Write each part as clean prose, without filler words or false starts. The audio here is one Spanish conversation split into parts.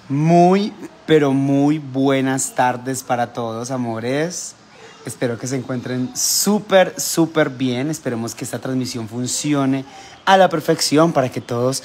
Muy, pero muy buenas tardes para todos, amores. Espero que se encuentren súper bien. Esperemos que esta transmisión funcione a la perfección para que todos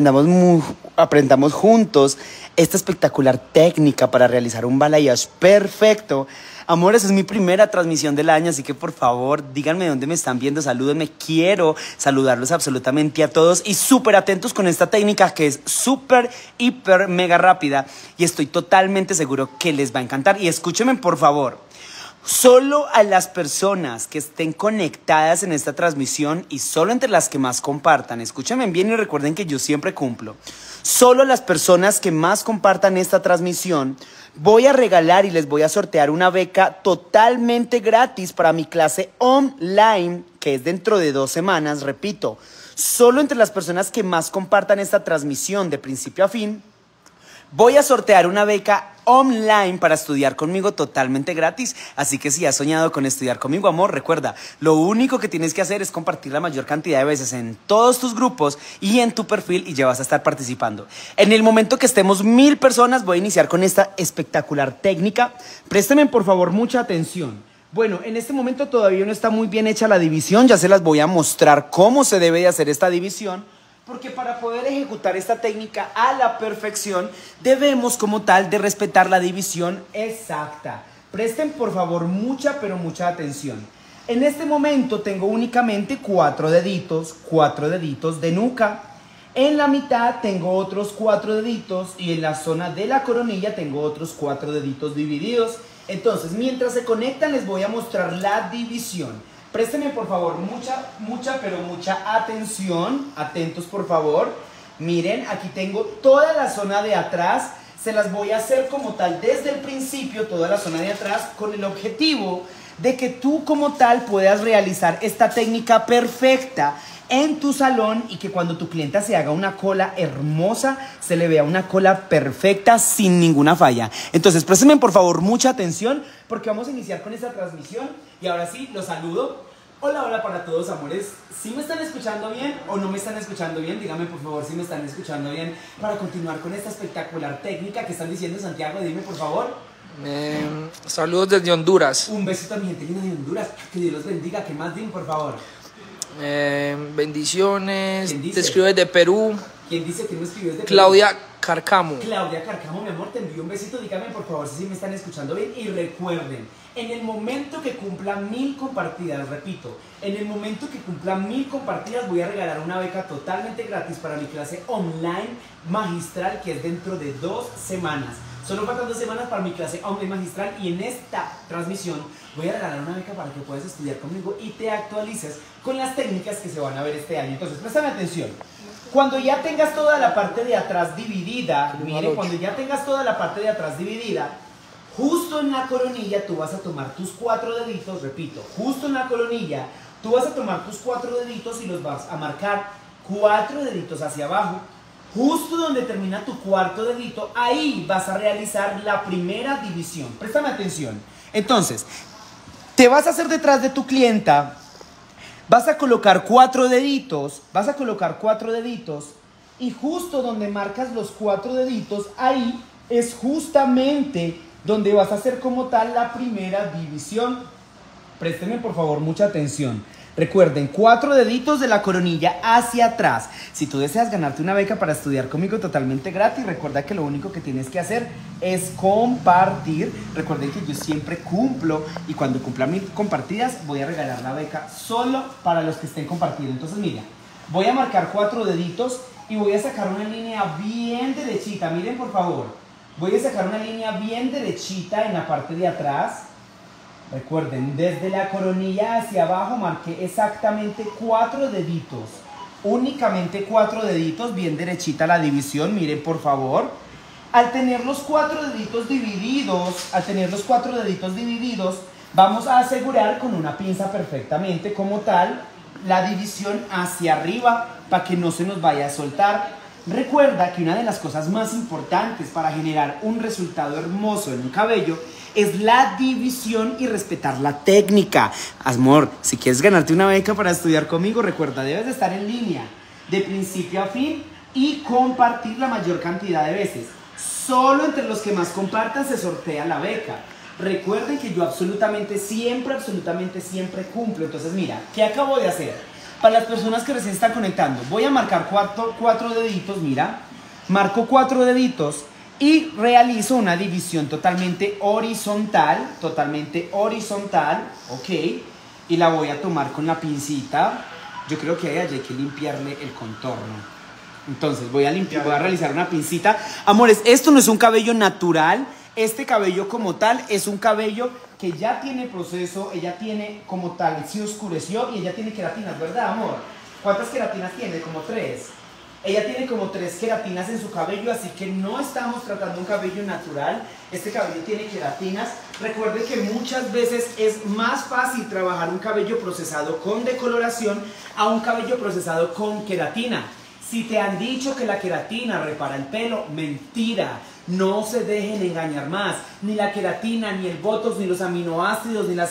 aprendamos juntos esta espectacular técnica para realizar un balayage perfecto. Amores, es mi primera transmisión del año, así que por favor, díganme dónde me están viendo, salúdenme, quiero saludarlos absolutamente a todos y súper atentos con esta técnica que es súper, hiper, mega rápida y estoy totalmente seguro que les va a encantar. Y escúchenme por favor, solo a las personas que estén conectadas en esta transmisión y solo entre las que más compartan, escúchenme bien y recuerden que yo siempre cumplo. Solo las personas que más compartan esta transmisión voy a regalar y les voy a sortear una beca totalmente gratis para mi clase online, que es dentro de 2 semanas, repito. Solo entre las personas que más compartan esta transmisión de principio a fin, voy a sortear una beca online para estudiar conmigo totalmente gratis. Así que si has soñado con estudiar conmigo, amor, recuerda, lo único que tienes que hacer es compartir la mayor cantidad de veces en todos tus grupos y en tu perfil y ya vas a estar participando. En el momento que estemos 1000 personas, voy a iniciar con esta espectacular técnica. Préstenme por favor mucha atención. Bueno, en este momento todavía no está muy bien hecha la división, ya se las voy a mostrar cómo se debe de hacer esta división. Porque para poder ejecutar esta técnica a la perfección, debemos como tal de respetar la división exacta. Presten por favor mucha, pero mucha atención. En este momento tengo únicamente 4 deditos de nuca. En la mitad tengo otros 4 deditos y en la zona de la coronilla tengo otros 4 deditos divididos. Entonces, mientras se conectan les voy a mostrar la división. Préstenme por favor mucha, pero mucha atención. Atentos por favor. Miren, aquí tengo toda la zona de atrás. Se las voy a hacer como tal desde el principio, toda la zona de atrás, con el objetivo de que tú como tal puedas realizar esta técnica perfecta en tu salón y que cuando tu clienta se haga una cola hermosa, se le vea una cola perfecta sin ninguna falla. Entonces, préstenme por favor mucha atención porque vamos a iniciar con esta transmisión y ahora sí, los saludo. Hola para todos, amores. ¿Sí me están escuchando bien o no me están escuchando bien? Díganme por favor si me están escuchando bien para continuar con esta espectacular técnica que están diciendo. Santiago, dime por favor. Saludos desde Honduras. Un besito a mi gente linda de Honduras. Que Dios los bendiga. ¿Qué más? Dime por favor. Bendiciones. Te escribo desde Perú. ¿Quién dice que me escribió desde Perú? Claudia Carcamo. Claudia Carcamo, mi amor, te envío un besito. Dígame por favor si me están escuchando bien. Y recuerden, en el momento que cumpla 1000 compartidas, repito, en el momento que cumpla 1000 compartidas voy a regalar una beca totalmente gratis para mi clase online magistral que es dentro de 2 semanas. Solo faltan 2 semanas para mi clase online magistral y en esta transmisión voy a regalar una beca para que puedas estudiar conmigo y te actualices con las técnicas que se van a ver este año. Entonces, préstame atención. Cuando ya tengas toda la parte de atrás dividida, mire, cuando ya tengas toda la parte de atrás dividida, justo en la coronilla tú vas a tomar tus 4 deditos, repito, justo en la coronilla tú vas a tomar tus 4 deditos y los vas a marcar 4 deditos hacia abajo. Justo donde termina tu 4.º dedito, ahí vas a realizar la primera división. Préstame atención. Entonces, te vas a hacer detrás de tu clienta, vas a colocar 4 deditos, y justo donde marcas los 4 deditos, ahí es justamente donde vas a hacer como tal la primera división. Préstenme por favor mucha atención. Recuerden, 4 deditos de la coronilla hacia atrás. Si tú deseas ganarte una beca para estudiar conmigo totalmente gratis, recuerda que lo único que tienes que hacer es compartir. Recuerden que yo siempre cumplo y cuando cumpla 1000 compartidas voy a regalar la beca solo para los que estén compartiendo. Entonces mira, voy a marcar 4 deditos y voy a sacar una línea bien derechita. Miren por favor, voy a sacar una línea bien derechita en la parte de atrás. Recuerden, desde la coronilla hacia abajo marqué exactamente 4 deditos. Únicamente 4 deditos, bien derechita la división, miren por favor. Al tener los 4 deditos divididos, vamos a asegurar con una pinza perfectamente como tal la división hacia arriba para que no se nos vaya a soltar. Recuerda que una de las cosas más importantes para generar un resultado hermoso en un cabello es la división y respetar la técnica. Amor, si quieres ganarte una beca para estudiar conmigo, recuerda, debes de estar en línea de principio a fin y compartir la mayor cantidad de veces. Solo entre los que más compartan se sortea la beca. Recuerden que yo absolutamente siempre cumplo. Entonces mira, ¿qué acabo de hacer? Para las personas que recién están conectando, voy a marcar cuatro deditos, mira. Marco 4 deditos y realizo una división totalmente horizontal, ok. Y la voy a tomar con la pincita. Yo creo que hay que limpiarle el contorno. Entonces voy a realizar una pincita. Amores, esto no es un cabello natural. Este cabello como tal es un cabello que ya tiene proceso. Ella tiene como tal, se oscureció y ella tiene queratinas, ¿verdad, amor? ¿Cuántas queratinas tiene? Como 3. Ella tiene como 3 queratinas en su cabello, así que no estamos tratando un cabello natural. Este cabello tiene queratinas. Recuerden que muchas veces es más fácil trabajar un cabello procesado con decoloración a un cabello procesado con queratina. Si te han dicho que la queratina repara el pelo, mentira. No se dejen engañar más. Ni la queratina, ni el botox, ni los aminoácidos, ni las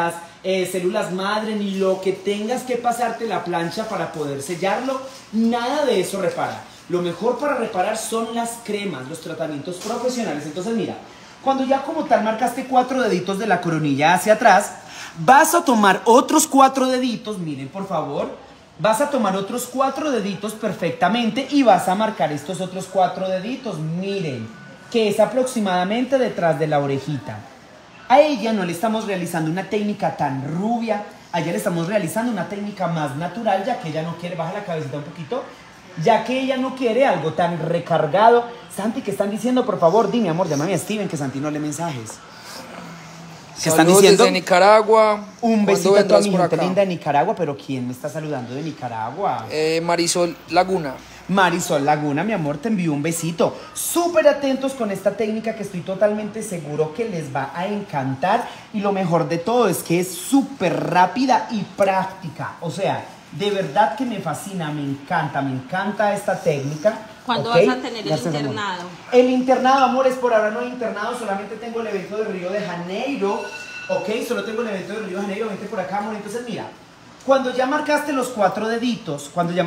células madre, ni lo que tengas que pasarte la plancha para poder sellarlo, nada de eso repara. Lo mejor para reparar son las cremas, los tratamientos profesionales. Entonces mira, cuando ya como tal marcaste 4 deditos de la coronilla hacia atrás, vas a tomar otros 4 deditos, miren por favor. Vas a tomar otros 4 deditos perfectamente y vas a marcar estos otros 4 deditos, miren, que es aproximadamente detrás de la orejita. A ella no le estamos realizando una técnica tan rubia, a ella le estamos realizando una técnica más natural, ya que ella no quiere, baja la cabecita un poquito, ya que ella no quiere algo tan recargado. Santi, ¿qué están diciendo? Por favor, dime, amor, llámame a Steven, que Santi no lee mensajes. ¿Qué están diciendo? Desde Nicaragua. Un besito a toda mi gente linda de Nicaragua, pero ¿quién me está saludando de Nicaragua? Marisol Laguna. Marisol Laguna, mi amor, te envío un besito. Súper atentos con esta técnica que estoy totalmente seguro que les va a encantar. Y lo mejor de todo es que es súper rápida y práctica. O sea, de verdad que me fascina, me encanta esta técnica. ¿Cuándo ¿Okay? vas a tener el internado? El internado, amores, por ahora no hay internado, solamente tengo el evento de Río de Janeiro. Ok, solo tengo el evento de Río de Janeiro, vente por acá, amor. Entonces mira, cuando ya marcaste los 4 deditos,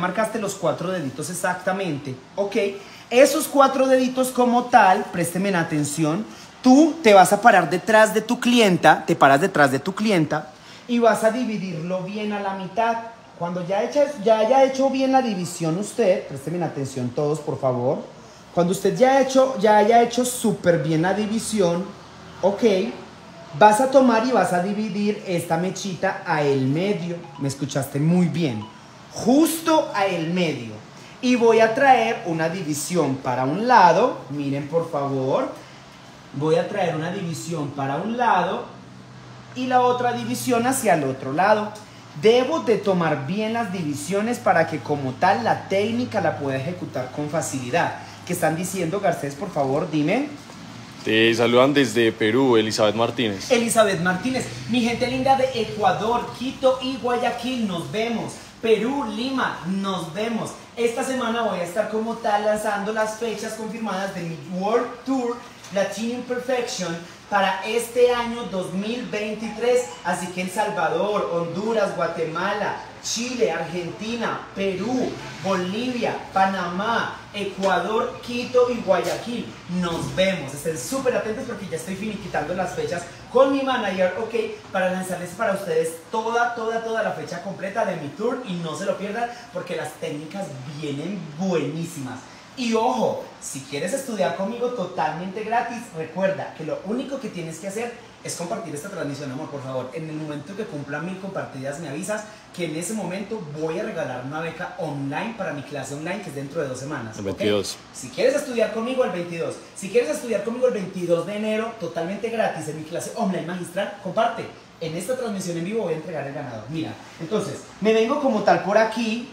exactamente, ok, esos 4 deditos como tal, présteme la atención, tú te vas a parar detrás de tu clienta, te paras detrás de tu clienta y vas a dividirlo bien a la mitad. Cuando ya haya hecho bien la división usted, présteme atención todos, por favor. Cuando usted ya haya hecho súper bien la división, ok, vas a tomar y vas a dividir esta mechita a el medio. Me escuchaste muy bien. Justo a el medio. Y voy a traer una división para un lado. Miren, por favor. Voy a traer una división para un lado y la otra división hacia el otro lado. Debo de tomar bien las divisiones para que como tal la técnica la pueda ejecutar con facilidad. ¿Qué están diciendo, Garcés? Por favor, dime. Te saludan desde Perú, Elizabeth Martínez. Elizabeth Martínez, mi gente linda de Ecuador, Quito y Guayaquil, nos vemos. Perú, Lima, nos vemos. Esta semana voy a estar como tal lanzando las fechas confirmadas de mi World Tour Latino Imperfection para este año 2023. Así que El Salvador, Honduras, Guatemala, Chile, Argentina, Perú, Bolivia, Panamá, Ecuador, Quito y Guayaquil. Nos vemos. Estén súper atentos porque ya estoy finiquitando las fechas con mi manager, ok, para lanzarles para ustedes toda la fecha completa de mi tour y no se lo pierdan porque las técnicas vienen buenísimas. Y ojo, si quieres estudiar conmigo totalmente gratis, recuerda que lo único que tienes que hacer es compartir esta transmisión, amor, por favor. En el momento que cumpla 1000 compartidas me avisas que en ese momento voy a regalar una beca online para mi clase online que es dentro de 2 semanas. El 22. ¿Okay? Si quieres estudiar conmigo el 22, si quieres estudiar conmigo el 22 de enero totalmente gratis en mi clase online magistral, comparte. En esta transmisión en vivo voy a entregar el ganador. Mira, entonces, me vengo como tal por aquí,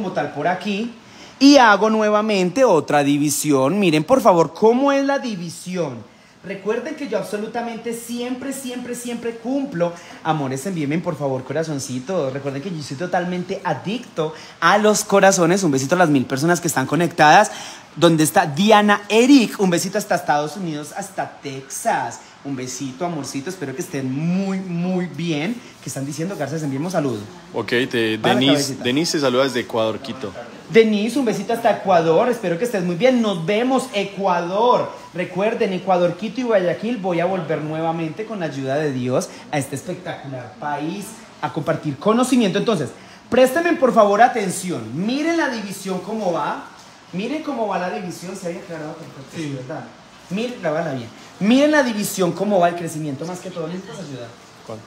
y hago nuevamente otra división. Miren, por favor, ¿cómo es la división? Recuerden que yo absolutamente siempre cumplo. Amores, envíenme por favor corazoncitos. Recuerden que yo soy totalmente adicto a los corazones. Un besito a las 1000 personas que están conectadas. ¿Dónde está Diana Eric? Un besito hasta Estados Unidos, hasta Texas. Un besito, amorcito. Espero que estén muy bien. ¿Qué están diciendo, Garcés? Enviemos saludos. Ok, Denise te saluda desde Ecuador, Quito. Denise, un besito hasta Ecuador. Espero que estés muy bien. Nos vemos, Ecuador. Recuerden, Ecuador, Quito y Guayaquil, voy a volver nuevamente con la ayuda de Dios a este espectacular país, a compartir conocimiento. Entonces, préstenme por favor atención. Miren la división cómo va. Miren cómo va la división. ¿Se había aclarado? Sí, ¿verdad? Miren, grabala bien. Miren la división cómo va el crecimiento. Más que todo, ¿necesitas ayuda? ¿Cuánto?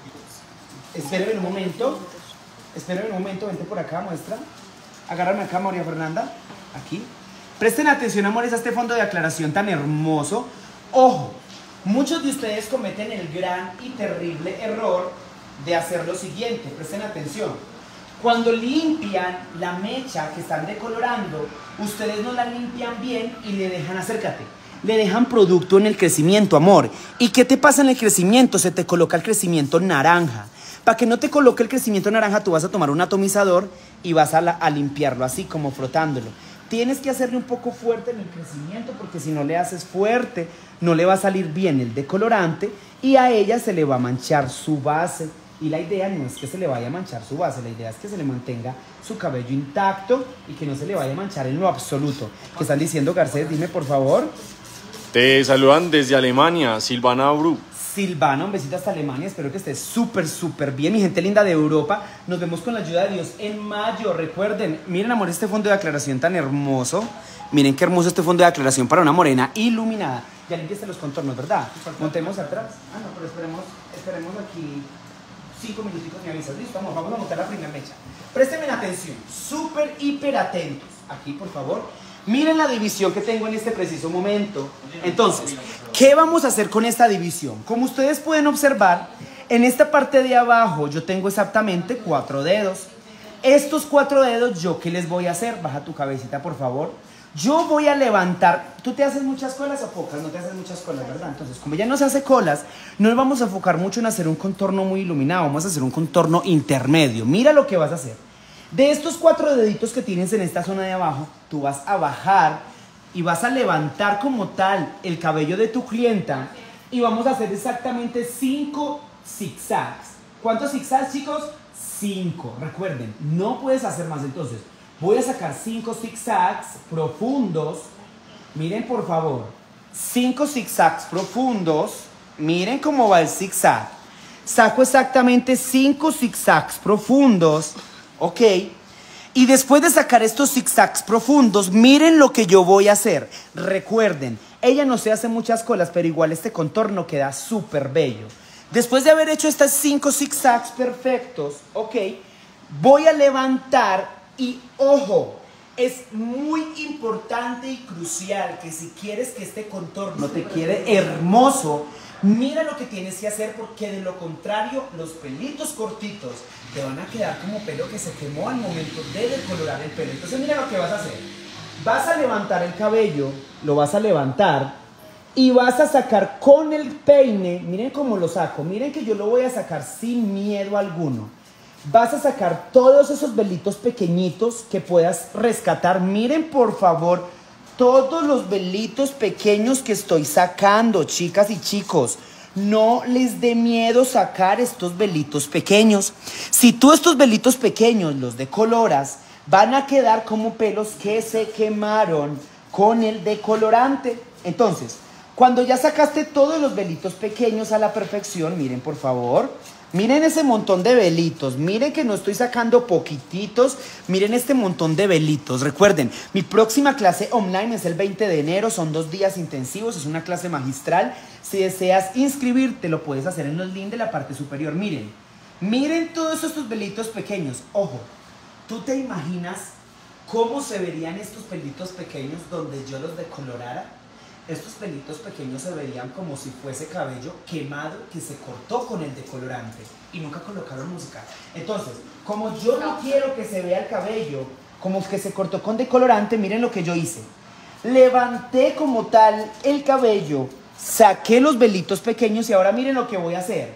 Espérenme un momento. Espérenme un momento. Vente por acá, muestra. Agárrame acá, María Fernanda. Aquí. Presten atención, amores, a este fondo de aclaración tan hermoso. Ojo, muchos de ustedes cometen el gran y terrible error de hacer lo siguiente. Presten atención. Cuando limpian la mecha que están decolorando, ustedes no la limpian bien y le dejan, acércate, le dejan producto en el crecimiento, amor. ¿Y qué te pasa en el crecimiento? Se te coloca el crecimiento naranja. Para que no te coloque el crecimiento naranja, tú vas a tomar un atomizador y vas a limpiarlo así, como frotándolo. Tienes que hacerle un poco fuerte en el crecimiento porque si no le haces fuerte, no le va a salir bien el decolorante y a ella se le va a manchar su base. Y la idea no es que se le vaya a manchar su base, la idea es que se le mantenga su cabello intacto y que no se le vaya a manchar en lo absoluto. ¿Qué están diciendo, Garcés? Dime, por favor. Te saludan desde Alemania, Silvana Bru. Silvana, un besito hasta Alemania, espero que estés súper bien, mi gente linda de Europa. Nos vemos con la ayuda de Dios en mayo. Recuerden, miren, amor, este fondo de aclaración tan hermoso. Miren qué hermoso este fondo de aclaración para una morena iluminada. Ya limpiaste los contornos, ¿verdad? Montemos atrás. Ah, no, pero esperemos aquí 5 minutitos, me avisas. Listo, amor, vamos a montar la primera mecha. Préstenme atención, súper, hiper atentos. Aquí, por favor. Miren la división que tengo en este preciso momento. Entonces, ¿qué vamos a hacer con esta división? Como ustedes pueden observar, en esta parte de abajo yo tengo exactamente 4 dedos. Estos 4 dedos, ¿yo qué les voy a hacer? Baja tu cabecita, por favor. Yo voy a levantar. ¿Tú te haces muchas colas o pocas? No te haces muchas colas, ¿verdad? Entonces, como ya no se hace colas, no nos vamos a enfocar mucho en hacer un contorno muy iluminado. Vamos a hacer un contorno intermedio. Mira lo que vas a hacer. De estos 4 deditos que tienes en esta zona de abajo, tú vas a bajar y vas a levantar como tal el cabello de tu clienta y vamos a hacer exactamente 5 zigzags. ¿Cuántos zigzags, chicos? 5. Recuerden, no puedes hacer más. Entonces, voy a sacar 5 zigzags profundos. Miren, por favor. 5 zigzags profundos. Miren cómo va el zigzag. Saco exactamente 5 zigzags profundos. Ok, y después de sacar estos zigzags profundos, miren lo que yo voy a hacer. Recuerden, ella no se hace muchas colas, pero igual este contorno queda súper bello. Después de haber hecho estas 5 zigzags perfectos, ok, voy a levantar y ojo, es muy importante y crucial que si quieres que este contorno te quede hermoso, mira lo que tienes que hacer porque de lo contrario los pelitos cortitos te van a quedar como pelo que se quemó al momento de decolorar el pelo. Entonces mira lo que vas a hacer. Vas a levantar el cabello, lo vas a levantar y vas a sacar con el peine. Miren cómo lo saco, miren que yo lo voy a sacar sin miedo alguno. Vas a sacar todos esos velitos pequeñitos que puedas rescatar. Miren por favor todos los velitos pequeños que estoy sacando, chicas y chicos. No les dé miedo sacar estos velitos pequeños. Si tú estos velitos pequeños los decoloras, van a quedar como pelos que se quemaron con el decolorante. Entonces, cuando ya sacaste todos los velitos pequeños a la perfección, miren por favor, miren ese montón de velitos, miren que no estoy sacando poquititos, miren este montón de velitos. Recuerden, mi próxima clase online es el 20 de enero, son 2 días intensivos, es una clase magistral. Si deseas inscribirte, lo puedes hacer en los links de la parte superior. Miren, miren todos estos velitos pequeños. Ojo, ¿tú te imaginas cómo se verían estos pelitos pequeños donde yo los decolorara? Estos pelitos pequeños se verían como si fuese cabello quemado que se cortó con el decolorante y nunca colocaron música. Entonces, como yo no quiero que se vea el cabello como que se cortó con decolorante, miren lo que yo hice. Levanté como tal el cabello, saqué los velitos pequeños y ahora miren lo que voy a hacer.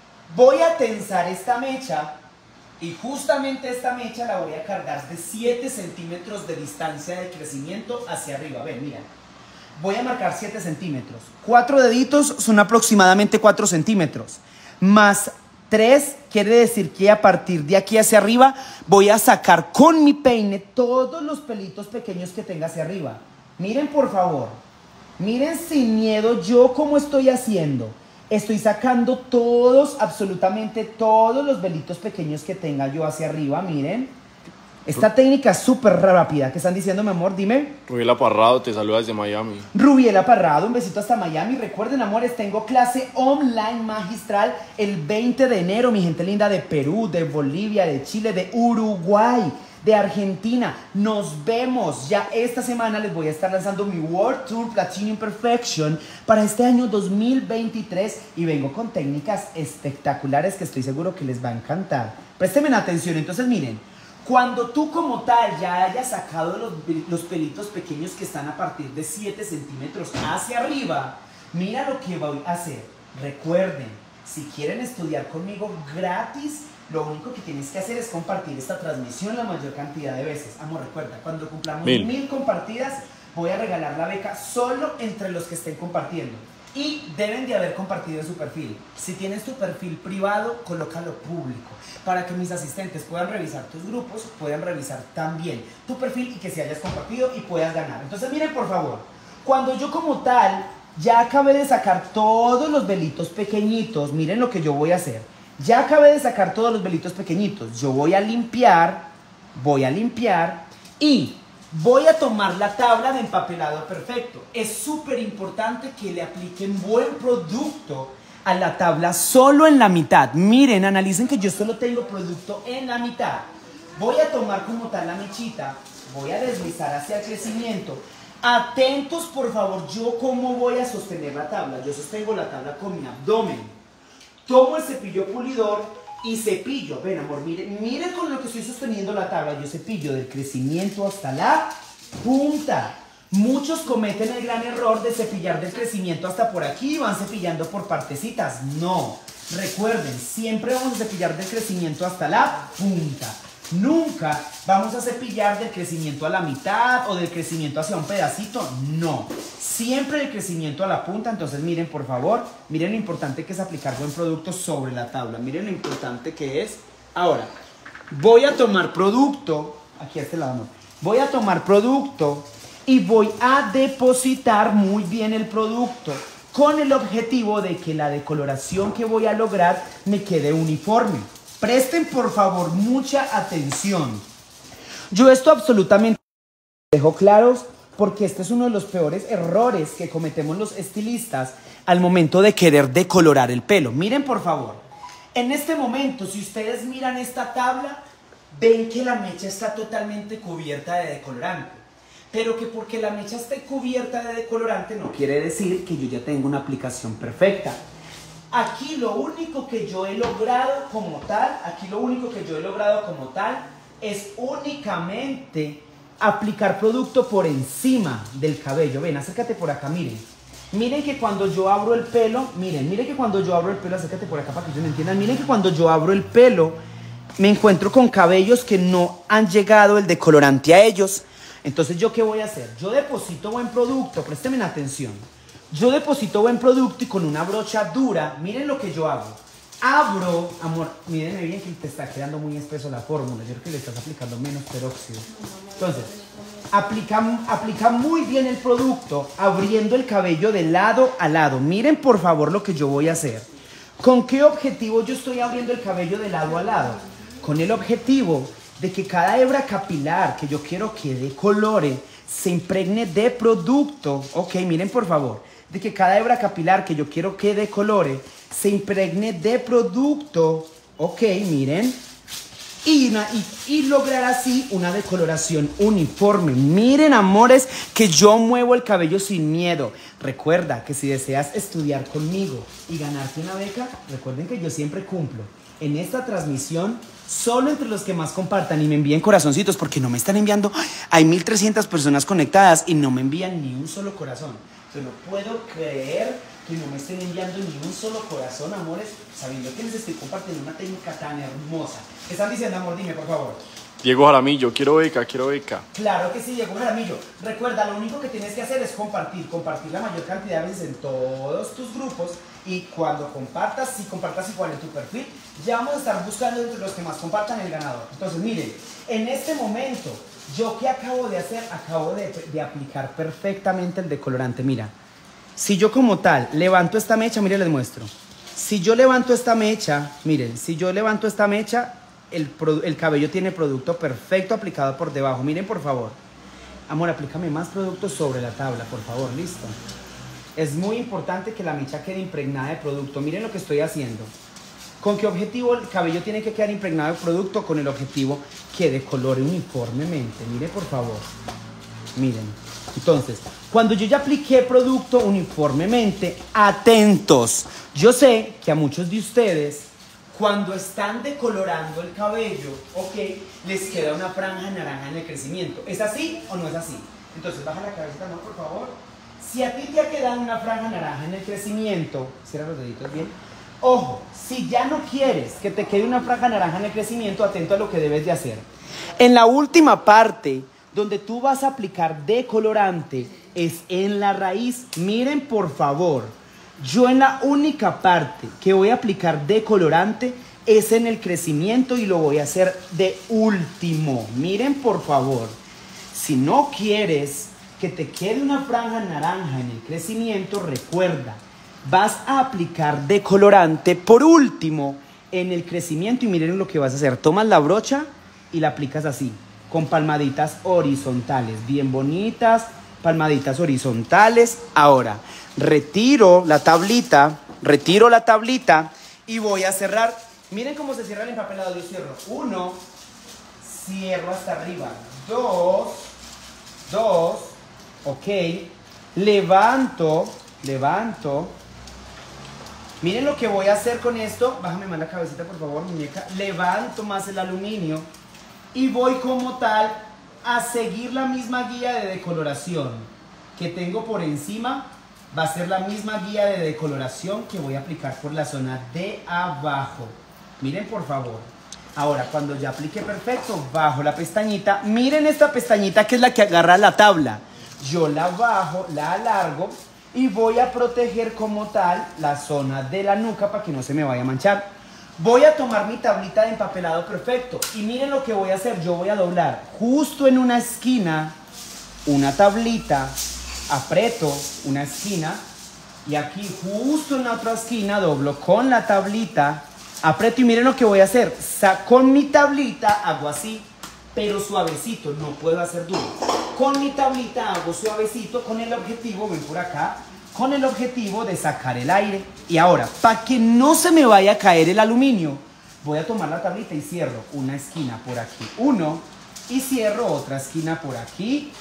Voy a tensar esta mecha y justamente esta mecha la voy a cargar de 7 centímetros de distancia de crecimiento hacia arriba. Ven, mira. Voy a marcar 7 centímetros. 4 deditos son aproximadamente 4 centímetros. Más 3 quiere decir que a partir de aquí hacia arriba voy a sacar con mi peine todos los pelitos pequeños que tenga hacia arriba. Miren por favor. Miren sin miedo yo cómo estoy haciendo. Estoy sacando todos, absolutamente todos los velitos pequeños que tenga yo hacia arriba, miren. Esta técnica es súper rápida. ¿Qué están diciendo, mi amor? Dime. Rubiela Parrado te saluda desde Miami. Rubiela Parrado, un besito hasta Miami. Recuerden, amores, tengo clase online magistral el 20 de enero. Mi gente linda de Perú, de Bolivia, de Chile, de Uruguay, de Argentina. Nos vemos. Ya esta semana les voy a estar lanzando mi World Tour Platinum Perfection para este año 2023. Y vengo con técnicas espectaculares que estoy seguro que les va a encantar. Préstenme atención. Entonces, miren. Cuando tú como tal ya hayas sacado los pelitos pequeños que están a partir de 7 centímetros hacia arriba, mira lo que voy a hacer. Recuerden, si quieren estudiar conmigo gratis, lo único que tienes que hacer es compartir esta transmisión la mayor cantidad de veces. Amor, recuerda, cuando cumplamos 1000 compartidas, voy a regalar la beca solo entre los que estén compartiendo. Y deben de haber compartido en su perfil. Si tienes tu perfil privado, colócalo público para que mis asistentes puedan revisar tus grupos, puedan revisar también tu perfil y que se hayas compartido y puedas ganar. Entonces miren por favor, cuando yo como tal ya acabé de sacar todos los velitos pequeñitos, miren lo que yo voy a hacer. Ya acabé de sacar todos los velitos pequeñitos, yo voy a limpiar y voy a tomar la tabla de empapelado perfecto. Es súper importante que le apliquen buen producto a la tabla solo en la mitad. Miren, analicen que yo solo tengo producto en la mitad. Voy a tomar como tal la mechita, voy a deslizar hacia el crecimiento. Atentos por favor, yo cómo voy a sostener la tabla. Yo sostengo la tabla con mi abdomen. Tomo el cepillo pulidor y cepillo. Ven amor, miren con lo que estoy sosteniendo la tabla. Yo cepillo del crecimiento hasta la punta. Muchos cometen el gran error de cepillar del crecimiento hasta por aquí y van cepillando por partecitas. No, recuerden, siempre vamos a cepillar del crecimiento hasta la punta. Nunca vamos a cepillar del crecimiento a la mitad o del crecimiento hacia un pedacito. No, siempre del crecimiento a la punta. Entonces miren por favor, miren lo importante que es aplicar buen producto sobre la tabla. Miren lo importante que es. Ahora, voy a tomar producto, aquí a este lado, no. Voy a tomar producto y voy a depositar muy bien el producto con el objetivo de que la decoloración que voy a lograr me quede uniforme. Presten por favor mucha atención. Yo esto absolutamente lo dejo claros porque este es uno de los peores errores que cometemos los estilistas al momento de querer decolorar el pelo. Miren por favor, en este momento si ustedes miran esta tabla, ven que la mecha está totalmente cubierta de decolorante. Pero que porque la mecha esté cubierta de decolorante no quiere decir que yo ya tengo una aplicación perfecta. Aquí lo único que yo he logrado como tal, es únicamente aplicar producto por encima del cabello. Ven, acércate por acá, miren. Miren que cuando yo abro el pelo, acércate por acá para que ellos me entiendan. Miren que cuando yo abro el pelo, me encuentro con cabellos que no han llegado el decolorante a ellos. Entonces, ¿yo qué voy a hacer? Yo deposito buen producto, préstenme atención. Yo deposito buen producto y con una brocha dura, miren lo que yo hago. Abro, amor, mírenme bien que te está quedando muy espeso la fórmula. Yo creo que le estás aplicando menos peróxido. Entonces, aplica muy bien el producto, abriendo el cabello de lado a lado. Miren por favor lo que yo voy a hacer. ¿Con qué objetivo yo estoy abriendo el cabello de lado a lado? Con el objetivo de que cada hebra capilar que yo quiero que decolore se impregne de producto. Ok, miren por favor. De que cada hebra capilar que yo quiero que decolore se impregne de producto. Ok, miren. Y lograr así una decoloración uniforme. Miren, amores, que yo muevo el cabello sin miedo. Recuerda que si deseas estudiar conmigo y ganarte una beca, recuerden que yo siempre cumplo. En esta transmisión, solo entre los que más compartan y me envíen corazoncitos, porque no me están enviando. Hay 1300 personas conectadas y no me envían ni un solo corazón. Yo no puedo creer que no me estén enviando ni un solo corazón, amores, sabiendo que les estoy compartiendo una técnica tan hermosa. ¿Qué están diciendo, amor? Dime, por favor. Diego Jaramillo, quiero beca. Claro que sí, Diego Jaramillo. Recuerda, lo único que tienes que hacer es compartir la mayor cantidad de veces en todos tus grupos. Y cuando compartas, si compartas igual en tu perfil, ya vamos a estar buscando entre los que más compartan el ganador. Entonces, miren, en este momento, ¿yo qué acabo de hacer? Acabo de aplicar perfectamente el decolorante. Mira, Si yo como tal levanto esta mecha, miren, les muestro. Si yo levanto esta mecha, miren, si yo levanto esta mecha, el cabello tiene producto perfecto aplicado por debajo. Miren, por favor. Amor, aplícame más producto sobre la tabla, por favor, listo. Es muy importante que la mecha quede impregnada de producto. Miren lo que estoy haciendo. ¿Con qué objetivo el cabello tiene que quedar impregnado de producto? Con el objetivo que decolore uniformemente. Miren, por favor. Miren. Entonces, cuando yo ya apliqué producto uniformemente, atentos. Yo sé que a muchos de ustedes, cuando están decolorando el cabello, ok, les queda una franja naranja en el crecimiento. ¿Es así o no es así? Entonces, baja la cabecita, ¿no? Por favor. Si a ti te ha quedado una franja naranja en el crecimiento, cierra los deditos bien. Ojo, si ya no quieres que te quede una franja naranja en el crecimiento, atento a lo que debes de hacer. En la última parte, donde tú vas a aplicar decolorante, es en la raíz. Miren, por favor, yo en la única parte que voy a aplicar decolorante es en el crecimiento y lo voy a hacer de último. Miren, por favor, si no quieres que te quede una franja naranja en el crecimiento, recuerda, vas a aplicar decolorante por último en el crecimiento y miren lo que vas a hacer. Tomas la brocha y la aplicas así, con palmaditas horizontales, bien bonitas, palmaditas horizontales. Ahora, retiro la tablita y voy a cerrar. Miren cómo se cierra el empapelado. Yo cierro 1, cierro hasta arriba, 2, ok, levanto. Miren lo que voy a hacer con esto. Bájame más la cabecita, por favor, muñeca. Levanto más el aluminio y voy como tal a seguir la misma guía de decoloración que tengo por encima. Va a ser la misma guía de decoloración que voy a aplicar por la zona de abajo. Miren, por favor. Ahora, cuando ya aplique perfecto, bajo la pestañita. Miren esta pestañita que es la que agarra la tabla. Yo la bajo, la alargo y voy a proteger como tal la zona de la nuca para que no se me vaya a manchar. Voy a tomar mi tablita de empapelado perfecto y miren lo que voy a hacer. Yo voy a doblar justo en una esquina una tablita, aprieto una esquina y aquí justo en la otra esquina doblo con la tablita, aprieto y miren lo que voy a hacer. Con mi tablita hago así, pero suavecito, no puedo hacer duro. Con mi tablita hago suavecito con el objetivo, ven por acá, con el objetivo de sacar el aire. Y ahora, para que no se me vaya a caer el aluminio, voy a tomar la tablita y cierro una esquina por aquí, 1, y cierro otra esquina por aquí,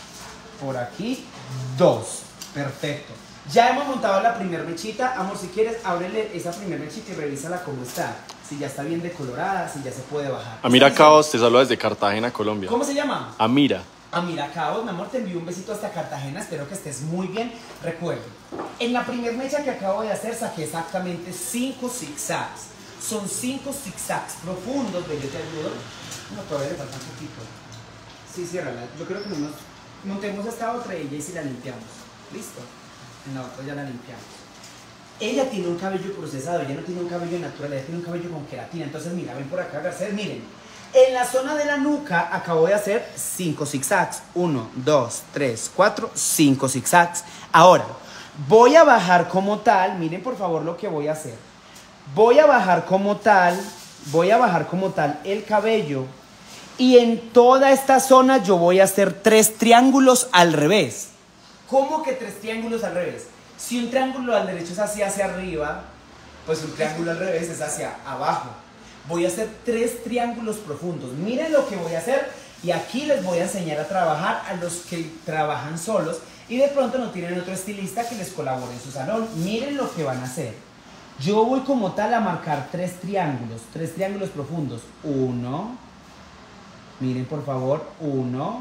2. Perfecto. Ya hemos montado la primera mechita. Amor, si quieres, ábrele esa primera mechita y revísala cómo está. Si ya está bien decolorada, si ya se puede bajar. Amira Caos te saluda desde Cartagena, Colombia. ¿Cómo se llama? Amira. Amira Caos, mi amor, te envío un besito hasta Cartagena. Espero que estés muy bien. Recuerden, en la primera mecha que acabo de hacer saqué exactamente 5 zigzags. Son 5 zigzags profundos. Ven, yo te ayudo. No, todavía le falta un poquito. Sí, ciérrala. Yo creo que nos montemos esta otra y ella y si la limpiamos. ¿Listo? En la otra ya la limpiamos. Ella tiene un cabello procesado, ella no tiene un cabello natural, ella tiene un cabello con queratina. Entonces, mira, ven por acá, Garcés, miren. En la zona de la nuca acabo de hacer 5 zigzags. 1, 2, 3, 4, 5 zigzags. Ahora, voy a bajar como tal, miren por favor lo que voy a hacer. Voy a bajar como tal el cabello. Y en toda esta zona yo voy a hacer 3 triángulos al revés. ¿Cómo que 3 triángulos al revés? Si un triángulo al derecho es hacia arriba, pues un triángulo al revés es hacia abajo. Voy a hacer 3 triángulos profundos. Miren lo que voy a hacer y aquí les voy a enseñar a trabajar a los que trabajan solos y de pronto no tienen otro estilista que les colabore en su salón. Miren lo que van a hacer. Yo voy como tal a marcar 3 triángulos profundos. 1, miren por favor, 1,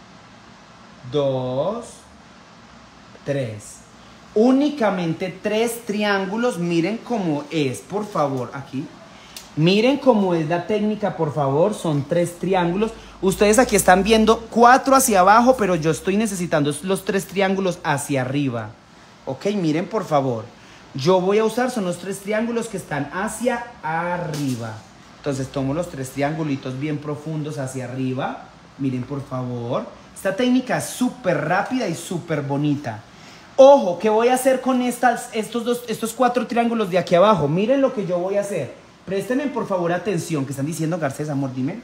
2, 3. Únicamente 3 triángulos. Miren cómo es, por favor, aquí. Miren cómo es la técnica, por favor. Son 3 triángulos. Ustedes aquí están viendo 4 hacia abajo, pero yo estoy necesitando los 3 triángulos hacia arriba. Ok, miren por favor. Yo voy a usar, son los 3 triángulos que están hacia arriba. Entonces tomo los 3 triangulitos bien profundos hacia arriba. Miren por favor. Esta técnica es súper rápida y súper bonita. Ojo, ¿qué voy a hacer con estos 4 triángulos de aquí abajo? Miren lo que yo voy a hacer. Préstenme por favor atención, que están diciendo Garcés, amor, dime.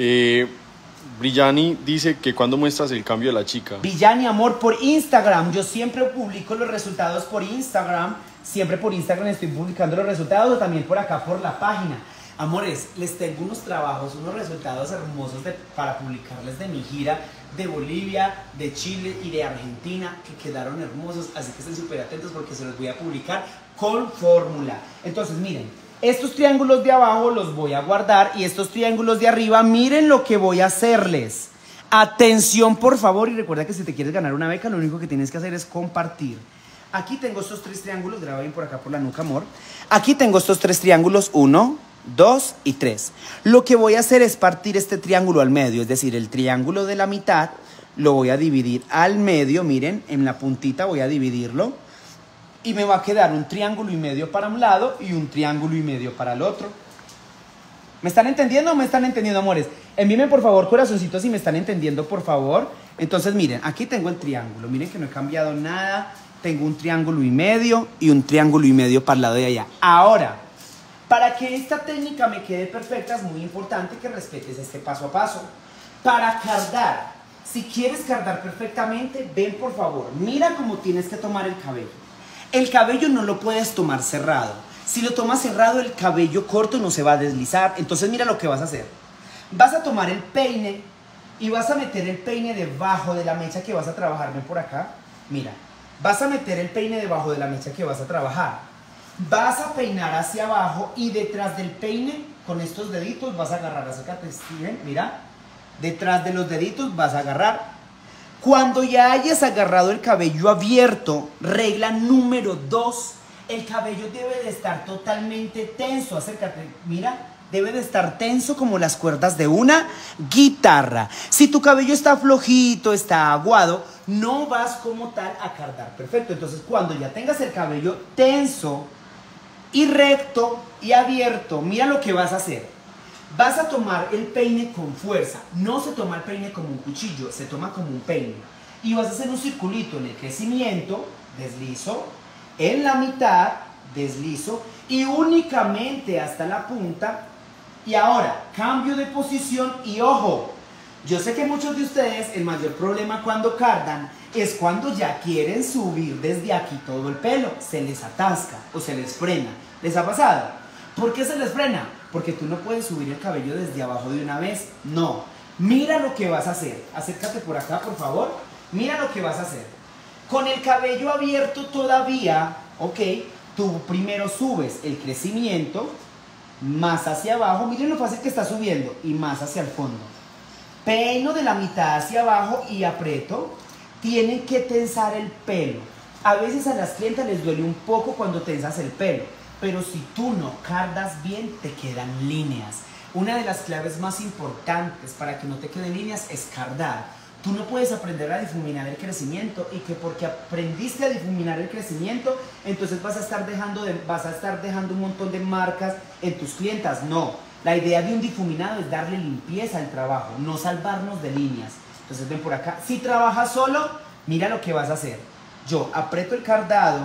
Brillani dice que cuando muestras el cambio de la chica. Villani, amor, por Instagram. Yo siempre publico los resultados por Instagram. Siempre por Instagram estoy publicando los resultados, o también por acá por la página. Amores, les tengo unos trabajos, unos resultados hermosos para publicarles de mi gira de Bolivia, de Chile y de Argentina, que quedaron hermosos, así que estén súper atentos porque se los voy a publicar con fórmula. Entonces, miren, estos triángulos de abajo los voy a guardar y estos triángulos de arriba, miren lo que voy a hacerles. Atención, por favor, y recuerda que si te quieres ganar una beca, lo único que tienes que hacer es compartir. Aquí tengo estos 3 triángulos, graba bien por acá por la nuca, amor. Aquí tengo estos 3 triángulos, 1, 2 y 3. Lo que voy a hacer es partir este triángulo al medio, es decir, el triángulo de la mitad lo voy a dividir al medio, miren, en la puntita voy a dividirlo y me va a quedar un triángulo y medio para un lado y un triángulo y medio para el otro. ¿Me están entendiendo o me están entendiendo, amores? Envíenme por favor corazoncitos si me están entendiendo, por favor. Entonces, miren, aquí tengo el triángulo, miren que no he cambiado nada. Tengo un triángulo y medio para el lado de allá. Ahora, para que esta técnica me quede perfecta es muy importante que respetes este paso a paso. Para cardar, si quieres cardar perfectamente, ven por favor, mira cómo tienes que tomar el cabello. El cabello no lo puedes tomar cerrado. Si lo tomas cerrado, el cabello corto no se va a deslizar. Entonces mira lo que vas a hacer. Vas a tomar el peine y vas a meter el peine debajo de la mecha que vas a trabajar. Ven por acá, mira. Vas a meter el peine debajo de la mecha que vas a trabajar. Vas a peinar hacia abajo y detrás del peine, con estos deditos, vas a agarrar. Acércate, Steven, mira. Detrás de los deditos vas a agarrar. Cuando ya hayas agarrado el cabello abierto, regla número 2, el cabello debe de estar totalmente tenso. Acércate, mira. Debe de estar tenso como las cuerdas de una guitarra. Si tu cabello está flojito, está aguado, no vas como tal a cardar perfecto. Entonces, cuando ya tengas el cabello tenso y recto y abierto, mira lo que vas a hacer. Vas a tomar el peine con fuerza. No se toma el peine como un cuchillo, se toma como un peine. Y vas a hacer un circulito en el crecimiento, deslizo, en la mitad, deslizo, y únicamente hasta la punta. Y ahora, cambio de posición y ojo, yo sé que muchos de ustedes el mayor problema cuando cardan es cuando ya quieren subir desde aquí todo el pelo, se les atasca o se les frena. ¿Les ha pasado? ¿Por qué se les frena? Porque tú no puedes subir el cabello desde abajo de una vez. No, mira lo que vas a hacer. Acércate por acá, por favor. Mira lo que vas a hacer. Con el cabello abierto todavía, ok, tú primero subes el crecimiento más hacia abajo, miren lo fácil que está subiendo, y más hacia el fondo. Peino de la mitad hacia abajo y aprieto. Tienen que tensar el pelo. A veces a las clientas les duele un poco cuando tensas el pelo, pero si tú no cardas bien, te quedan líneas. Una de las claves más importantes para que no te queden líneas es cardar. Tú no puedes aprender a difuminar el crecimiento y que porque aprendiste a difuminar el crecimiento, entonces vas a estar dejando un montón de marcas en tus clientas. No, la idea de un difuminado es darle limpieza al trabajo, no salvarnos de líneas. Entonces ven por acá. Si trabajas solo, mira lo que vas a hacer. Yo aprieto el cardado,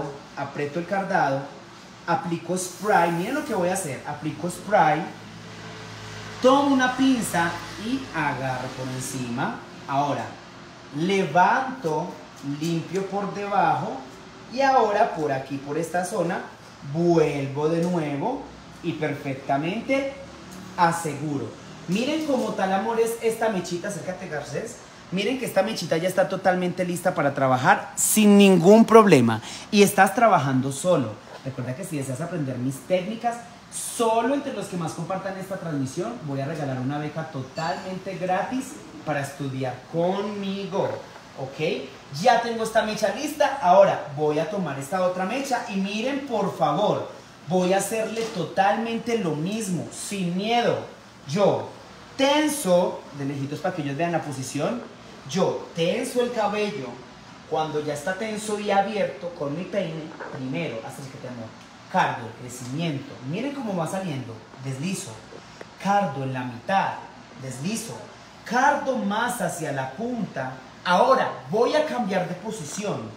aplico spray. Miren lo que voy a hacer. Aplico spray, tomo una pinza y agarro por encima. Ahora, levanto, limpio por debajo y ahora por aquí, por esta zona, vuelvo de nuevo y perfectamente aseguro. Miren como tal, amores, esta mechita, acércate, Garcés. Miren que esta mechita ya está totalmente lista para trabajar sin ningún problema. Y estás trabajando solo. Recuerda que si deseas aprender mis técnicas, solo entre los que más compartan esta transmisión, voy a regalar una beca totalmente gratis para estudiar conmigo, ¿ok? Ya tengo esta mecha lista, ahora voy a tomar esta otra mecha y miren por favor, voy a hacerle totalmente lo mismo, sin miedo. Yo tenso, de lejitos para que ellos vean la posición, yo tenso el cabello, cuando ya está tenso y abierto con mi peine, primero, acércate amor, cardo el crecimiento, miren cómo va saliendo, deslizo, cardo en la mitad, deslizo, cardo más hacia la punta. Ahora voy a cambiar de posición.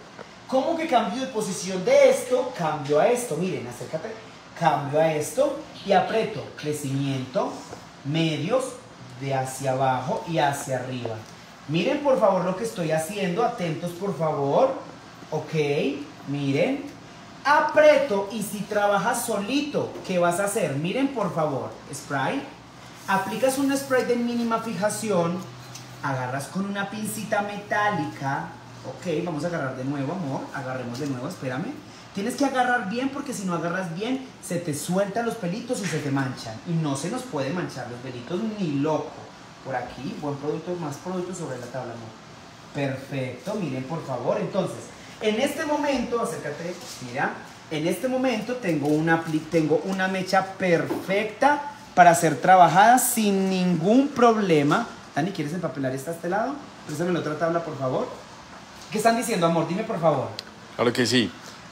¿Cómo que cambio de posición de esto? Cambio a esto. Miren, acércate. Cambio a esto y aprieto crecimiento, medios, de hacia abajo y hacia arriba. Miren por favor lo que estoy haciendo. Atentos por favor. Ok, miren. Aprieto y si trabajas solito, ¿qué vas a hacer? Miren por favor. Spray. Aplicas un spray de mínima fijación. Agarras con una pincita metálica. Ok, vamos a agarrar de nuevo, amor. Agarremos de nuevo, espérame. Tienes que agarrar bien porque si no agarras bien, se te sueltan los pelitos y se te manchan. Y no se nos puede manchar los pelitos ni loco. Por aquí, buen producto, más producto sobre la tabla, amor. Perfecto, miren por favor. Entonces, en este momento, acércate, mira. En este momento tengo una mecha perfecta para ser trabajada sin ningún problema. Dani, ¿quieres empapelar esta a este lado? Préstame la otra tabla, por favor. ¿Qué están diciendo, amor? Dime, por favor. Claro que sí.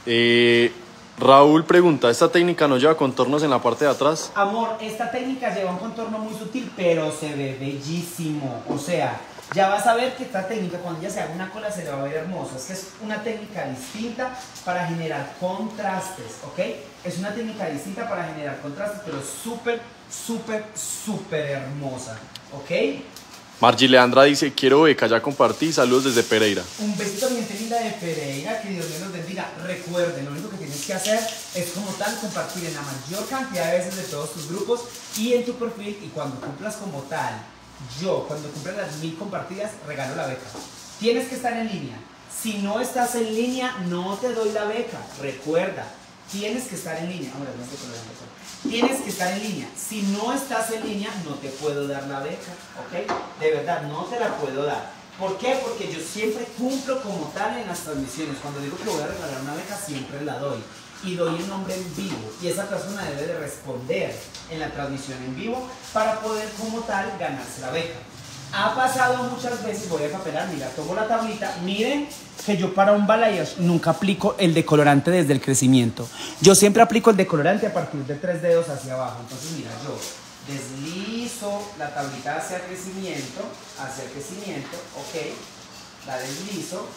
Raúl pregunta, ¿esta técnica no lleva contornos en la parte de atrás? Amor, esta técnica lleva un contorno muy sutil, pero se ve bellísimo. O sea, ya vas a ver que esta técnica, cuando ya se haga una cola, se le va a ver hermosa. Es que es una técnica distinta para generar contrastes, ¿ok? Es una técnica distinta para generar contrastes, pero súper, súper, súper hermosa, ¿ok? Margie Leandra dice, quiero beca, ya compartí, saludos desde Pereira. Un besito a mi gente linda de Pereira, que Dios mío los bendiga. Recuerden, lo único que tienes que hacer es como tal compartir en la mayor cantidad de veces de todos tus grupos y en tu perfil, y cuando cumplas como tal, cuando cumplas las 1000 compartidas, regalo la beca. Tienes que estar en línea. Si no estás en línea, no te doy la beca. Recuerda, tienes que estar en línea. Ahora, no estoy colorando eso. Tienes que estar en línea. Si no estás en línea, no te puedo dar la beca, ¿ok? De verdad, no te la puedo dar. ¿Por qué? Porque yo siempre cumplo como tal en las transmisiones. Cuando digo que voy a regalar una beca, siempre la doy. Y doy el nombre en vivo. Y esa persona debe de responder en la transmisión en vivo para poder como tal ganarse la beca. Ha pasado muchas veces, voy a papelar, mira, tomo la tablita, miren que yo para un balayage nunca aplico el decolorante desde el crecimiento. Yo siempre aplico el decolorante a partir de 3 dedos hacia abajo. Entonces mira, yo deslizo la tablita hacia el crecimiento, ok, la deslizo.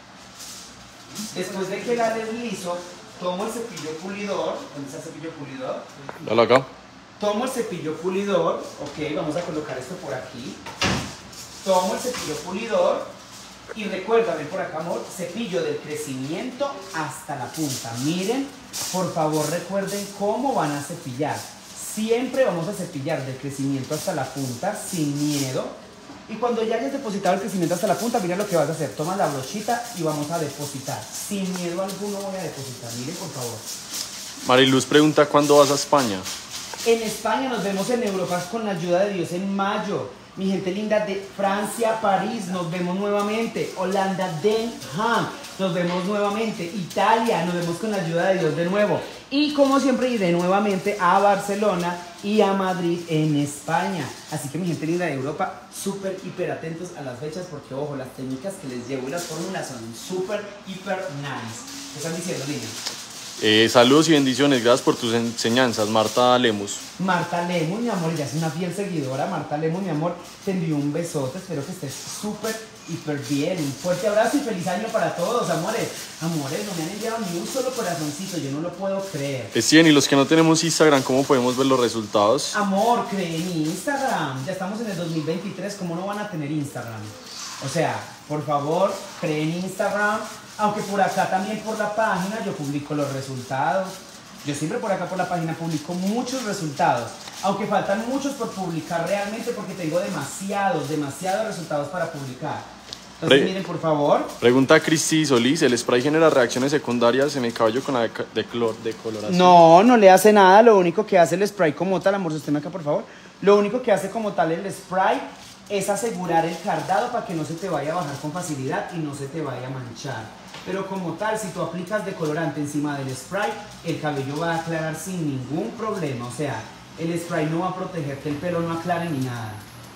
Después de que la deslizo, tomo el cepillo pulidor. ¿Dónde está el cepillo pulidor? Dale acá. Tomo el cepillo pulidor, ok, vamos a colocar esto por aquí. Tomo el cepillo pulidor y recuerda, ven por acá, amor, cepillo del crecimiento hasta la punta. Miren, por favor recuerden cómo van a cepillar. Siempre vamos a cepillar del crecimiento hasta la punta, sin miedo. Y cuando ya hayas depositado el crecimiento hasta la punta, mira lo que vas a hacer. Toma la brochita y vamos a depositar. Sin miedo alguno voy a depositar. Miren, por favor. Mariluz pregunta, ¿cuándo vas a España? En España nos vemos en Europa con la ayuda de Dios en mayo. Mi gente linda de Francia, París, nos vemos nuevamente. Holanda, Den Haag, nos vemos nuevamente. Italia, nos vemos con la ayuda de Dios de nuevo. Y como siempre iré nuevamente a Barcelona y a Madrid en España. Así que mi gente linda de Europa, súper, hiper atentos a las fechas porque, ojo, las técnicas que les llevo y las fórmulas son súper, hiper nice. ¿Qué están diciendo, niños? Saludos y bendiciones, gracias por tus enseñanzas, Marta Lemus. Marta Lemus, mi amor, ella es una fiel seguidora. Marta Lemus, mi amor, te envío un besote, espero que estés súper, hiper bien. Un fuerte abrazo y feliz año para todos, amores. Amores, no me han enviado ni un solo corazoncito, yo no lo puedo creer. Steven, y los que no tenemos Instagram, ¿cómo podemos ver los resultados? Amor, cree mi Instagram, ya estamos en el 2023, ¿cómo no van a tener Instagram? O sea, por favor, creen Instagram. Aunque por acá también por la página yo publico los resultados. Yo siempre por acá por la página publico muchos resultados. Aunque faltan muchos por publicar realmente porque tengo demasiados resultados para publicar. Entonces miren por favor. Pregunta Cristi Solís, ¿el spray genera reacciones secundarias en el cabello con la decoloración? No, no le hace nada. Lo único que hace el spray como tal, amor, sosténme acá por favor. Lo único que hace como tal el spray es asegurar el cardado para que no se te vaya a bajar con facilidad y no se te vaya a manchar. Pero como tal, si tú aplicas decolorante encima del spray, el cabello va a aclarar sin ningún problema. O sea, el spray no va a proteger que el pelo no aclare ni nada.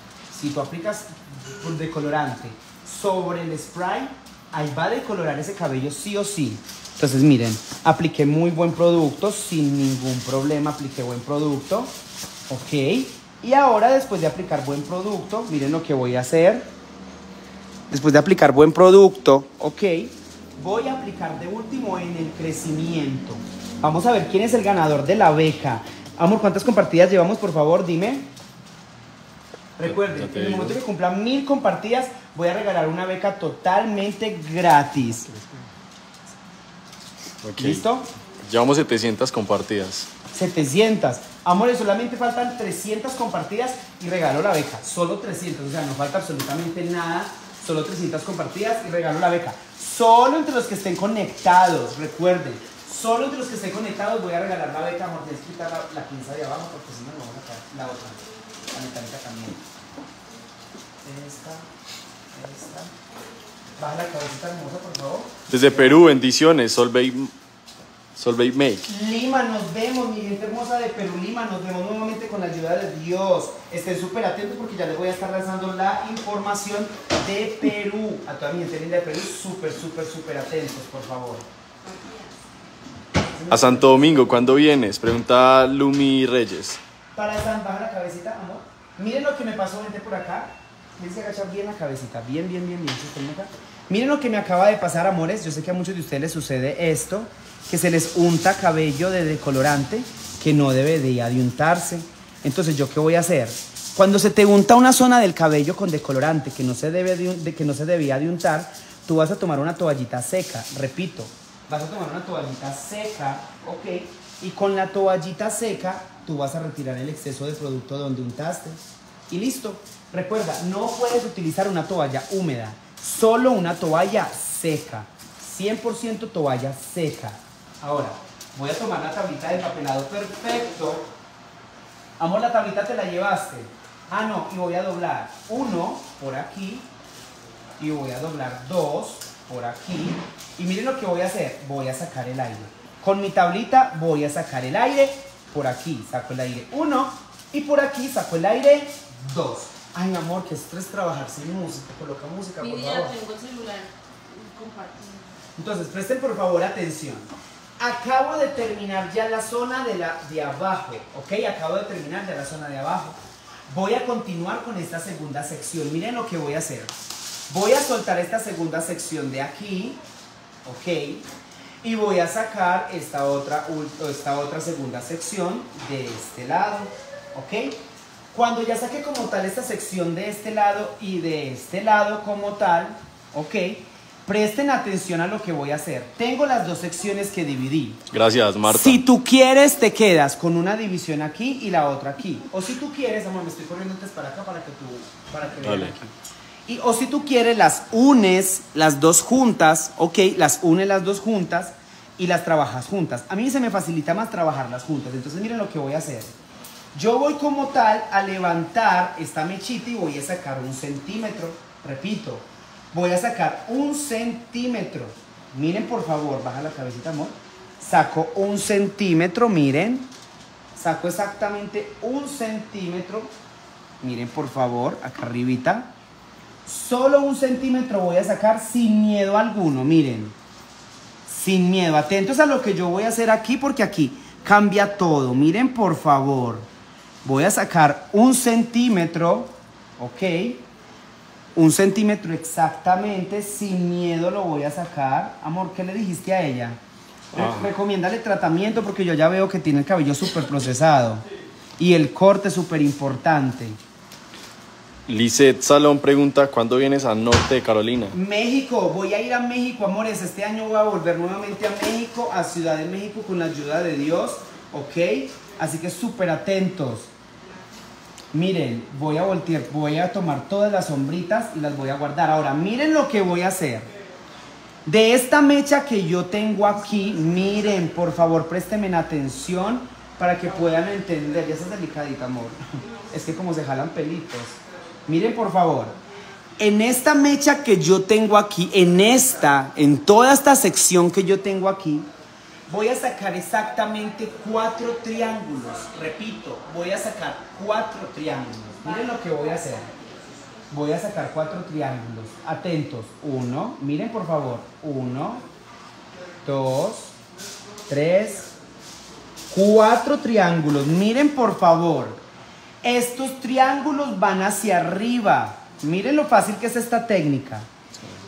Si tú aplicas decolorante sobre el spray, ahí va a decolorar ese cabello sí o sí. Entonces miren, apliqué muy buen producto, sin ningún problema apliqué buen producto. Ok, y ahora después de aplicar buen producto, miren lo que voy a hacer. Después de aplicar buen producto, ok, voy a aplicar de último en el crecimiento. Vamos a ver quién es el ganador de la beca. Amor, ¿cuántas compartidas llevamos, por favor? Dime. Recuerden, en el momento que cumplan 1000 compartidas, voy a regalar una beca totalmente gratis. Okay. ¿Listo? Llevamos 700 compartidas. 700. Amores, solamente faltan 300 compartidas y regalo la beca. Solo 300, o sea, no falta absolutamente nada. Solo 300 compartidas y regalo la beca. Solo entre los que estén conectados, recuerden. Solo entre los que estén conectados voy a regalar la beca. Amor, tienes que quitar la pinza de abajo porque si no, no vamos a caer. La otra. La metálica también. Esta. Baja la cabecita hermosa, por favor. Desde Perú, bendiciones, Solveig Make. Lima, nos vemos, mi gente hermosa de Perú, Lima, nos vemos nuevamente con la ayuda de Dios. Estén súper atentos porque ya les voy a estar lanzando la información de Perú. A toda mi gente linda de Perú, súper atentos, por favor. A Santo Domingo, ¿cuándo vienes? Pregunta Lumi Reyes. Para baja la cabecita, amor. Miren lo que me pasó, gente, por acá. Tienes que agachar bien la cabecita, bien. Acá. Miren lo que me acaba de pasar, amores. Yo sé que a muchos de ustedes les sucede esto, que se les unta cabello de decolorante que no debería de untarse. Entonces, ¿yo qué voy a hacer? Cuando se te unta una zona del cabello con decolorante que no se debía de untar, tú vas a tomar una toallita seca. Repito, vas a tomar una toallita seca, ¿ok? Y con la toallita seca, tú vas a retirar el exceso de producto donde untaste. Y listo. Recuerda, no puedes utilizar una toalla húmeda, solo una toalla seca. 100% toalla seca. Ahora, voy a tomar la tablita de papelado perfecto. Amor, la tablita te la llevaste. Ah, no, y voy a doblar 1 por aquí. Y voy a doblar 2 por aquí. Y miren lo que voy a hacer. Voy a sacar el aire. Con mi tablita voy a sacar el aire. Por aquí saco el aire 1. Y por aquí saco el aire 2. Ay, amor, qué estrés trabajar sin música. Coloca música, por favor. Ya tengo el celular compartido. Entonces, presten por favor atención. Acabo de terminar ya la zona de abajo, ¿ok? Acabo de terminar ya la zona de abajo. Voy a continuar con esta segunda sección. Miren lo que voy a hacer. Voy a soltar esta segunda sección de aquí, ¿ok? Y voy a sacar esta otra segunda sección de este lado, ¿ok? Cuando ya saque como tal esta sección de este lado y de este lado como tal, ¿ok? Presten atención a lo que voy a hacer. Tengo las dos secciones que dividí. Gracias, Marta. Si tú quieres, te quedas con una división aquí y la otra aquí. O si tú quieres, amor, me estoy corriendo antes para acá para que vean aquí. O si tú quieres, las unes las dos juntas, ¿ok? Las unes las dos juntas y las trabajas juntas. A mí se me facilita más trabajarlas juntas. Entonces miren lo que voy a hacer. Yo voy como tal a levantar esta mechita y voy a sacar 1 centímetro. Repito, voy a sacar 1 centímetro. Miren por favor, baja la cabecita, amor. Saco 1 centímetro, miren. Saco exactamente 1 centímetro. Miren por favor, acá arribita. Solo 1 centímetro voy a sacar sin miedo alguno, miren. Sin miedo, atentos a lo que yo voy a hacer aquí porque aquí cambia todo. Miren por favor. Voy a sacar 1 centímetro, ok. 1 centímetro exactamente, sin miedo lo voy a sacar. Amor, ¿qué le dijiste a ella? Recomiéndale tratamiento porque yo ya veo que tiene el cabello súper procesado. Y el corte súper importante. Lisette Salón pregunta, ¿cuándo vienes al norte de Carolina? México, voy a ir a México, amores. Este año voy a volver nuevamente a México, a Ciudad de México, con la ayuda de Dios, ok. Así que súper atentos. Miren, voy a voltear, voy a tomar todas las sombritas y las voy a guardar. Ahora, miren lo que voy a hacer. De esta mecha que yo tengo aquí, miren, por favor, préstenme atención para que puedan entender. Ya estás delicadita, amor. Es que como se jalan pelitos. Miren, por favor. En esta mecha que yo tengo aquí, en toda esta sección que yo tengo aquí, voy a sacar exactamente 4 triángulos. Repito, voy a sacar 4 triángulos. Miren lo que voy a hacer. Voy a sacar 4 triángulos. Atentos. 1, miren por favor. 1, 2, 3, 4 triángulos. Miren por favor. Estos triángulos van hacia arriba. Miren lo fácil que es esta técnica.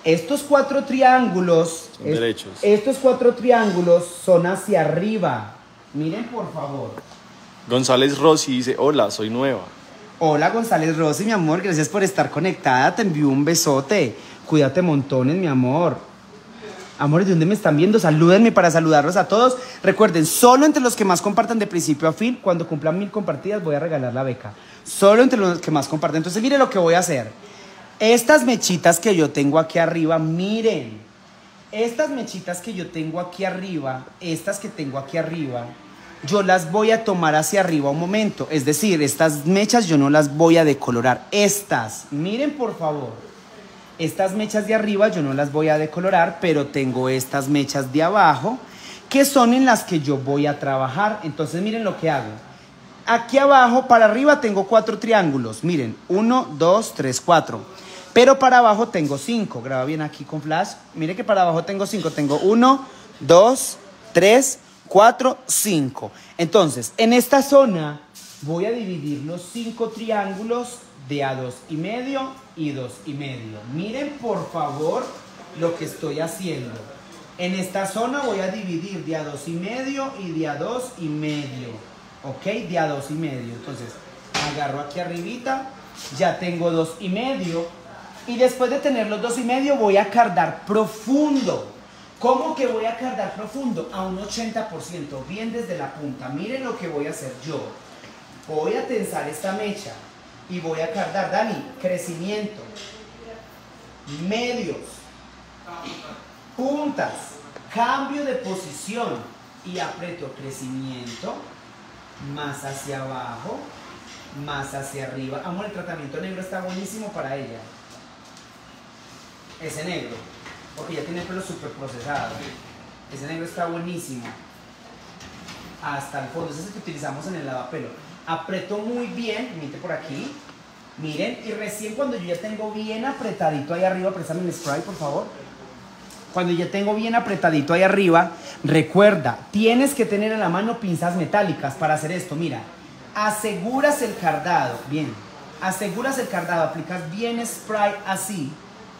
Estos 4 triángulos, Son derechos. estos 4 triángulos son hacia arriba. Miren, por favor. González Rossi dice, hola, soy nueva. Hola, González Rossi, mi amor. Gracias por estar conectada. Te envío un besote. Cuídate montones, mi amor. Amores, ¿de dónde me están viendo? Salúdenme para saludarlos a todos. Recuerden, solo entre los que más compartan de principio a fin, cuando cumplan 1000 compartidas, voy a regalar la beca. Solo entre los que más comparten. Entonces, miren lo que voy a hacer. Estas mechitas que yo tengo aquí arriba, miren. Estas mechitas que yo tengo aquí arriba, estas que tengo aquí arriba, yo las voy a tomar hacia arriba un momento. Es decir, estas mechas yo no las voy a decolorar. Estas, miren por favor. Estas mechas de arriba yo no las voy a decolorar, pero tengo estas mechas de abajo, que son en las que yo voy a trabajar. Entonces miren lo que hago. Aquí abajo, para arriba tengo 4 triángulos. Miren, 1, 2, 3, 4. Pero para abajo tengo 5. Graba bien aquí con flash. Miren que para abajo tengo 5. Tengo 1, 2, 3, 4, 5. Entonces, en esta zona voy a dividir los 5 triángulos de a 2,5 y 2,5. Miren por favor lo que estoy haciendo. En esta zona voy a dividir de a 2,5 y de a 2,5. ¿Ok? De a 2,5. Entonces, agarro aquí arribita, ya tengo 2,5. Y después de tener los 2,5 voy a cardar profundo. ¿Cómo que voy a cardar profundo? A un 80%, bien desde la punta. Miren lo que voy a hacer yo. Voy a tensar esta mecha y voy a cardar, Dani, crecimiento, medios, puntas, cambio de posición y aprieto crecimiento, más hacia abajo, más hacia arriba. Amor, el tratamiento negro está buenísimo para ella. Ese negro, porque ya tiene el pelo súper procesado. Ese negro está buenísimo. Hasta el fondo, ese es el que utilizamos en el lavapelo. Aprieto muy bien, miren por aquí. Miren, y recién cuando yo ya tengo bien apretadito ahí arriba, préstame el spray, por favor. Cuando ya tengo bien apretadito ahí arriba, recuerda, tienes que tener en la mano pinzas metálicas para hacer esto. Mira, aseguras el cardado, bien, aseguras el cardado, aplicas bien spray así.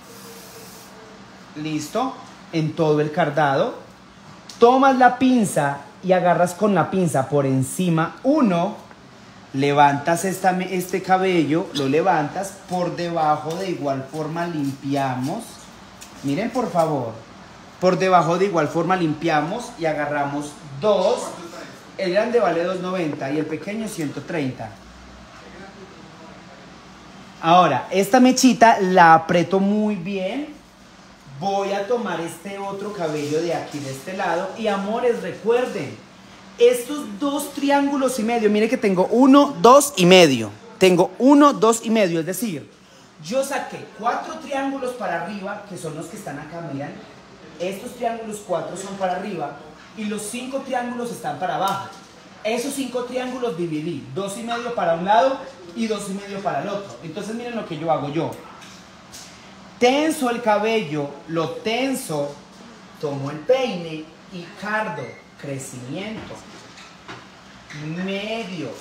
Listo, en todo el cardado. Tomas la pinza y agarras con la pinza por encima uno, levantas este cabello, lo levantas, por debajo de igual forma limpiamos. Miren por favor, por debajo de igual forma limpiamos y agarramos 2. El grande vale 2.90 y el pequeño 130. Ahora, esta mechita la aprieto muy bien. Voy a tomar este otro cabello de aquí, de este lado. Y amores, recuerden, estos 2 triángulos y medio, miren que tengo 1, 2 y medio. Tengo 1, 2 y medio, es decir, yo saqué 4 triángulos para arriba, que son los que están acá, miren. Estos triángulos 4 son para arriba y los 5 triángulos están para abajo. Esos 5 triángulos dividí, 2,5 para un lado y 2,5 para el otro. Entonces miren lo que yo hago yo. Tenso el cabello, lo tenso, tomo el peine y cardo, crecimiento, medios.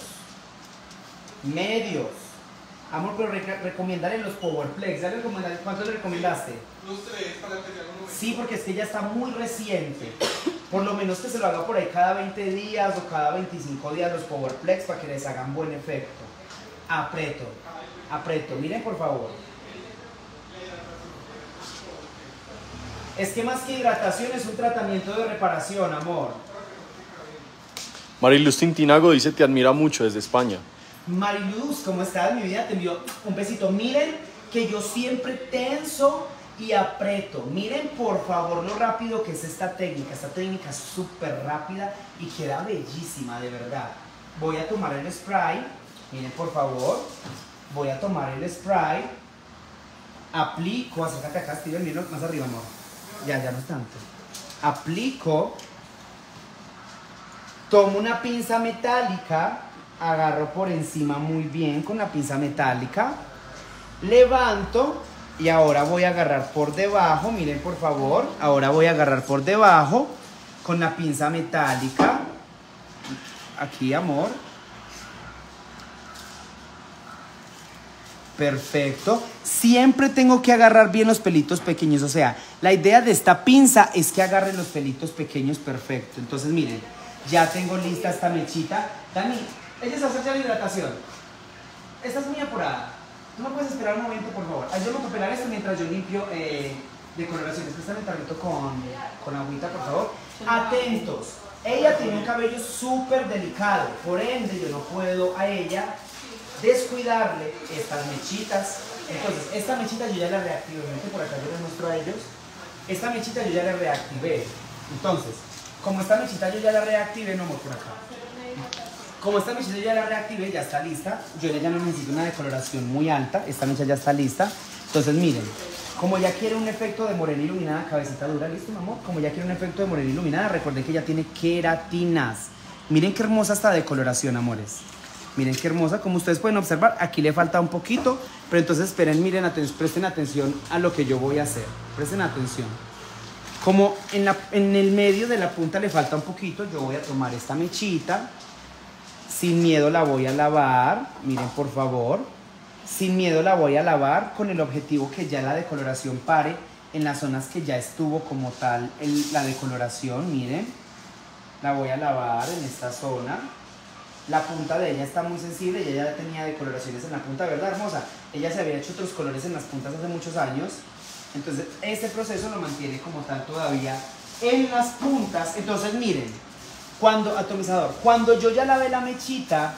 Amor, pero recomendaré los Powerflex. ¿Cuántos le recomendaste? Los 3 para que ya no me... Sí, porque es que ya está muy reciente. Por lo menos que se lo haga por ahí cada 20 días o cada 25 días los Powerflex para que les hagan buen efecto. Aprieto. Miren por favor. Es que más que hidratación es un tratamiento de reparación, amor. Mariluz Tintinago dice, te admira mucho desde España. Mariluz, ¿cómo estás, mi vida? Te envío un besito. Miren que yo siempre tenso y aprieto. Miren, por favor, lo rápido que es esta técnica. Esta técnica es súper rápida y queda bellísima, de verdad. Voy a tomar el spray. Miren, por favor. Voy a tomar el spray. Aplico. Acércate acá, Steven. Miren más arriba, amor. Ya no es tanto. Aplico. Tomo una pinza metálica. Agarro por encima muy bien con la pinza metálica. Levanto. Y ahora voy a agarrar por debajo. Miren por favor. Ahora voy a agarrar por debajo con la pinza metálica. Aquí, amor. Perfecto. Siempre tengo que agarrar bien los pelitos pequeños. O sea, la idea de esta pinza es que agarre los pelitos pequeños perfecto. Entonces, miren, ya tengo lista esta mechita. Dani, ella se hace ya la hidratación. Esta es muy apurada. ¿Tú me puedes esperar un momento, por favor? Ayúdame a pelar esto mientras yo limpio decoloraciones. Préstame el tarrito con agüita, por favor. Atentos. Ella tiene un cabello súper delicado. Por ende, yo no puedo a ella descuidarle estas mechitas. Entonces, esta mechita yo ya la reactivé. Vente por acá, yo les muestro a ellos. Esta mechita yo ya la reactivé. Entonces, como esta mechita yo ya la reactivé, no, por acá. Como esta mechita yo ya la reactivé, ya está lista. Yo ya no necesito una decoloración muy alta. Esta mecha ya está lista. Entonces, miren, como ya quiere un efecto de morena iluminada, cabecita dura, ¿listo, mi amor? Como ya quiere un efecto de morena iluminada, recuerden que ya tiene queratinas. Miren qué hermosa esta decoloración, amores. Miren qué hermosa, como ustedes pueden observar, aquí le falta un poquito, pero entonces esperen, miren, presten atención a lo que yo voy a hacer. Presten atención. Como en el medio de la punta le falta un poquito, yo voy a tomar esta mechita. Sin miedo la voy a lavar, miren por favor. Sin miedo la voy a lavar con el objetivo que ya la decoloración pare en las zonas que ya estuvo como tal la decoloración, miren. La voy a lavar en esta zona. La punta de ella está muy sensible, ella ya tenía decoloraciones en la punta, ¿verdad, hermosa? Ella se había hecho otros colores en las puntas hace muchos años. Entonces, este proceso lo mantiene como tal todavía en las puntas. Entonces, miren, atomizador, cuando yo ya lavé la mechita,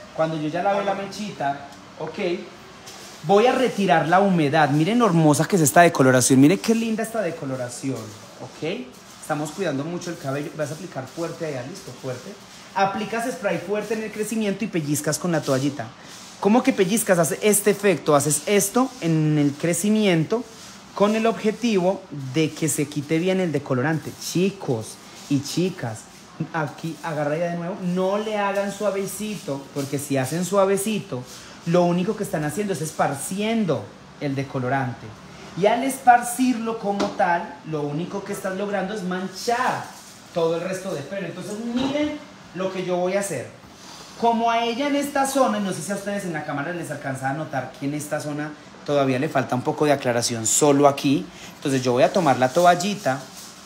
ok, voy a retirar la humedad. Miren lo hermosa que es esta decoloración, miren qué linda esta decoloración, ok. Estamos cuidando mucho el cabello. Vas a aplicar fuerte allá, listo, fuerte. Aplicas spray fuerte en el crecimiento y pellizcas con la toallita. ¿Cómo que pellizcas? Haces este efecto, haces esto en el crecimiento con el objetivo de que se quite bien el decolorante. Chicos y chicas, aquí agarra ya de nuevo, no le hagan suavecito, porque si hacen suavecito, lo único que están haciendo es esparciendo el decolorante. Y al esparcirlo como tal, lo único que estás logrando es manchar todo el resto de pelo. Entonces miren lo que yo voy a hacer. Como a ella en esta zona, no sé si a ustedes en la cámara les alcanza a notar que en esta zona todavía le falta un poco de aclaración solo aquí. Entonces yo voy a tomar la toallita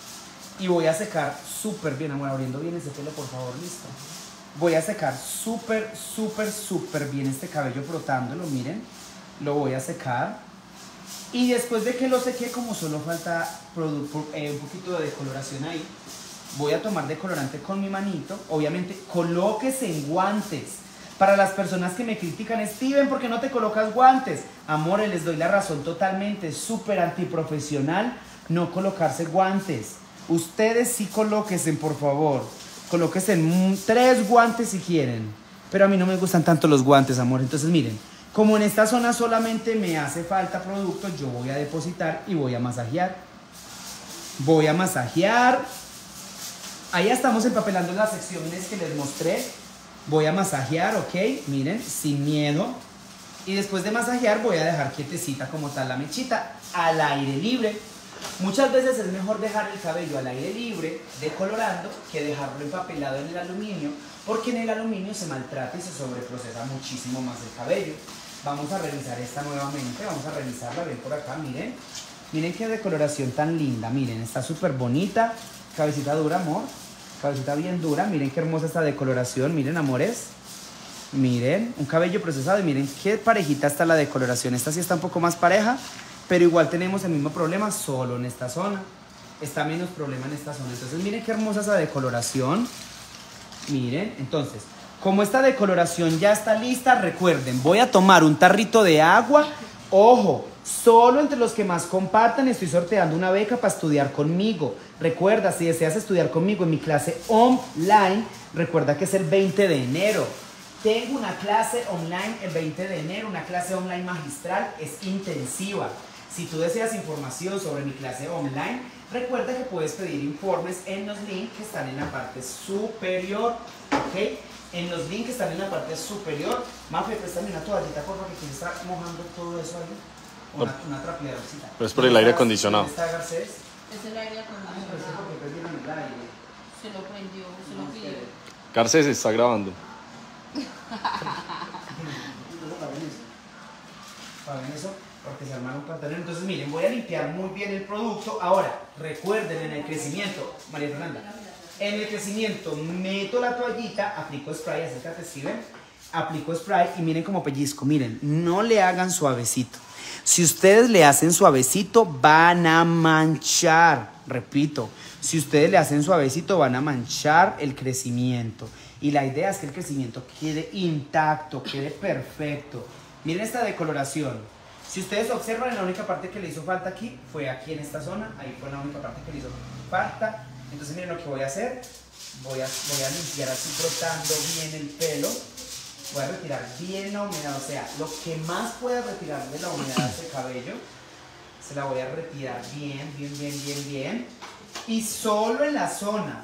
y voy a secar súper bien, amor, abriendo bien ese pelo, por favor, listo. Voy a secar súper bien este cabello frotándolo, miren. Lo voy a secar. Y después de que lo seque, como solo falta un poquito de decoloración ahí, voy a tomar decolorante con mi manito. Obviamente, colóquese en guantes. Para las personas que me critican, Steven, ¿por qué no te colocas guantes? Amores, les doy la razón totalmente. Súper antiprofesional no colocarse guantes. Ustedes sí colóquense, por favor. Colóquense en 3 guantes si quieren. Pero a mí no me gustan tanto los guantes, amor. Entonces, miren, como en esta zona solamente me hace falta producto, yo voy a depositar y voy a masajear. Voy a masajear. Ahí estamos empapelando las secciones que les mostré. Voy a masajear, ok, miren, sin miedo. Y después de masajear voy a dejar quietecita como tal la mechita al aire libre. Muchas veces es mejor dejar el cabello al aire libre, decolorando, que dejarlo empapelado en el aluminio, porque en el aluminio se maltrata y se sobreprocesa muchísimo más el cabello. Vamos a revisar esta nuevamente, vamos a revisarla, ven por acá, miren. Miren qué decoloración tan linda, miren, está súper bonita. Cabecita dura, amor, cabecita bien dura, miren qué hermosa esta decoloración, miren, amores. Miren, un cabello procesado y miren qué parejita está la decoloración. Esta sí está un poco más pareja, pero igual tenemos el mismo problema solo en esta zona. Está menos problema en esta zona. Entonces miren qué hermosa esa decoloración. Miren, entonces, como esta decoloración ya está lista, recuerden, voy a tomar un tarrito de agua. Ojo, solo entre los que más compartan estoy sorteando una beca para estudiar conmigo. Recuerda, si deseas estudiar conmigo en mi clase online, recuerda que es el 20 de enero. Tengo una clase online el 20 de enero, una clase online magistral, es intensiva. Si tú deseas información sobre mi clase online, recuerda que puedes pedir informes en los links que están en la parte superior, ¿ok? En los links que están en la parte superior. Mafe, préstame una toallita, por favor, que quien está mojando todo eso ahí. Una trapeadorcita. Pero es por el aire acondicionado. ¿Dónde está Garcés? Es el aire acondicionado. Porque prendieron el aire. Se lo prendió, se lo pidió. Garcés está grabando. paguen eso porque se armaron pantalones. Entonces miren, voy a limpiar muy bien el producto. Ahora, recuerden en el crecimiento, María Fernanda, en el crecimiento meto la toallita, aplico spray, acércate Steven, aplico spray y miren como pellizco, miren, no le hagan suavecito. Si ustedes le hacen suavecito van a manchar, repito, si ustedes le hacen suavecito van a manchar el crecimiento. Y la idea es que el crecimiento quede intacto, quede perfecto. Miren esta decoloración. Si ustedes observan, la única parte que le hizo falta aquí fue aquí en esta zona. Ahí fue la única parte que le hizo falta. Entonces miren lo que voy a hacer. Voy a limpiar así frotando bien el pelo. Voy a retirar bien la humedad. O sea, lo que más pueda retirar de la humedad a ese cabello, se la voy a retirar bien, bien, bien, bien, bien. Y solo en la zona,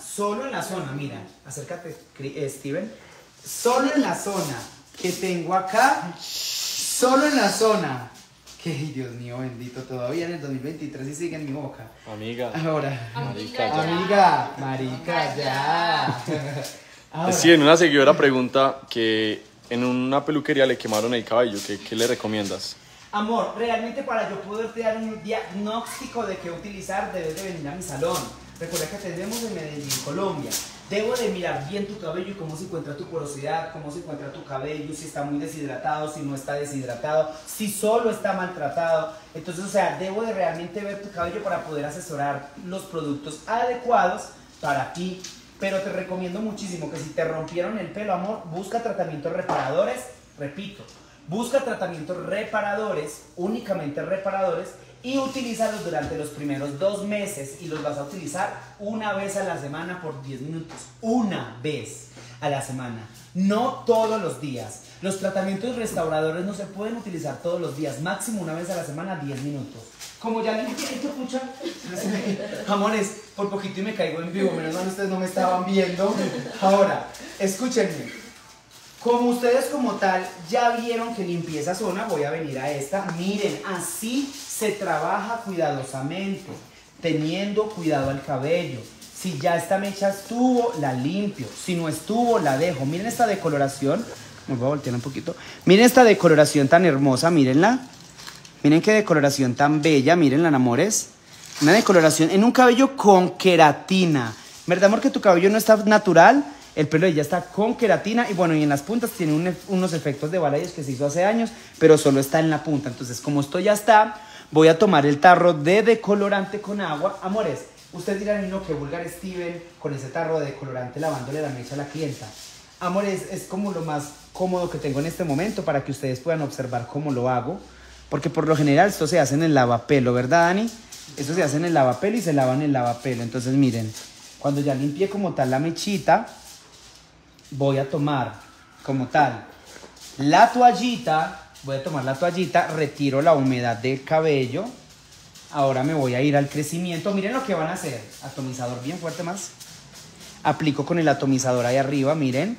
mira, acércate Steven, solo en la zona que tengo acá, solo en la zona, que Dios mío bendito, todavía en el 2023 y sigue en mi boca. Amiga. Ahora, Marica, ya. marica, ya. Ahora, Sí, en una seguidora pregunta que en una peluquería le quemaron el cabello, ¿qué le recomiendas? amor, realmente para yo poderte dar un diagnóstico de qué utilizar, debes de venir a mi salón. Recuerda que tenemos en Medellín, Colombia. Debo de mirar bien tu cabello y cómo se encuentra tu porosidad, cómo se encuentra tu cabello, si está muy deshidratado, si no está deshidratado, si solo está maltratado. Entonces, o sea, debo de realmente ver tu cabello para poder asesorar los productos adecuados para ti. Pero te recomiendo muchísimo que si te rompieron el pelo, amor, busca tratamientos reparadores, repito, busca tratamientos reparadores, únicamente reparadores, y utilízalos durante los primeros 2 meses y los vas a utilizar una vez a la semana por 10 minutos. Una vez a la semana, no todos los días. Los tratamientos restauradores no se pueden utilizar todos los días, máximo una vez a la semana, 10 minutos. Como ya limpié esto, pucha, amores, por poquito y me caigo en vivo, menos mal ustedes no me estaban viendo. Ahora, escúchenme. Como ustedes como tal ya vieron que limpié esa zona, voy a venir a esta. Miren, así se trabaja cuidadosamente, teniendo cuidado al cabello. Si ya esta mecha estuvo, la limpio. Si no estuvo, la dejo. Miren esta decoloración. Me voy a voltear un poquito. Miren esta decoloración tan hermosa, mírenla. Miren qué decoloración tan bella, mírenla, amores. Una decoloración en un cabello con queratina. ¿Verdad, amor, que tu cabello no está natural? El pelo de ella está con queratina y bueno, y en las puntas tiene unos efectos de balayage que se hizo hace años, pero solo está en la punta. Entonces, como esto ya está, voy a tomar el tarro de decolorante con agua. Amores, ustedes dirán, no, qué vulgar Steven con ese tarro de decolorante lavándole la mecha a la clienta. Amores, es como lo más cómodo que tengo en este momento para que ustedes puedan observar cómo lo hago. Porque por lo general esto se hace en el lavapelo, ¿verdad, Dani? Esto se hace en el lavapelo y se lava en el lavapelo. Entonces, miren, cuando ya limpié como tal la mechita, voy a tomar como tal la toallita, retiro la humedad del cabello. Ahora me voy a ir al crecimiento. Miren lo que van a hacer. Atomizador bien fuerte más. Aplico con el atomizador ahí arriba, miren.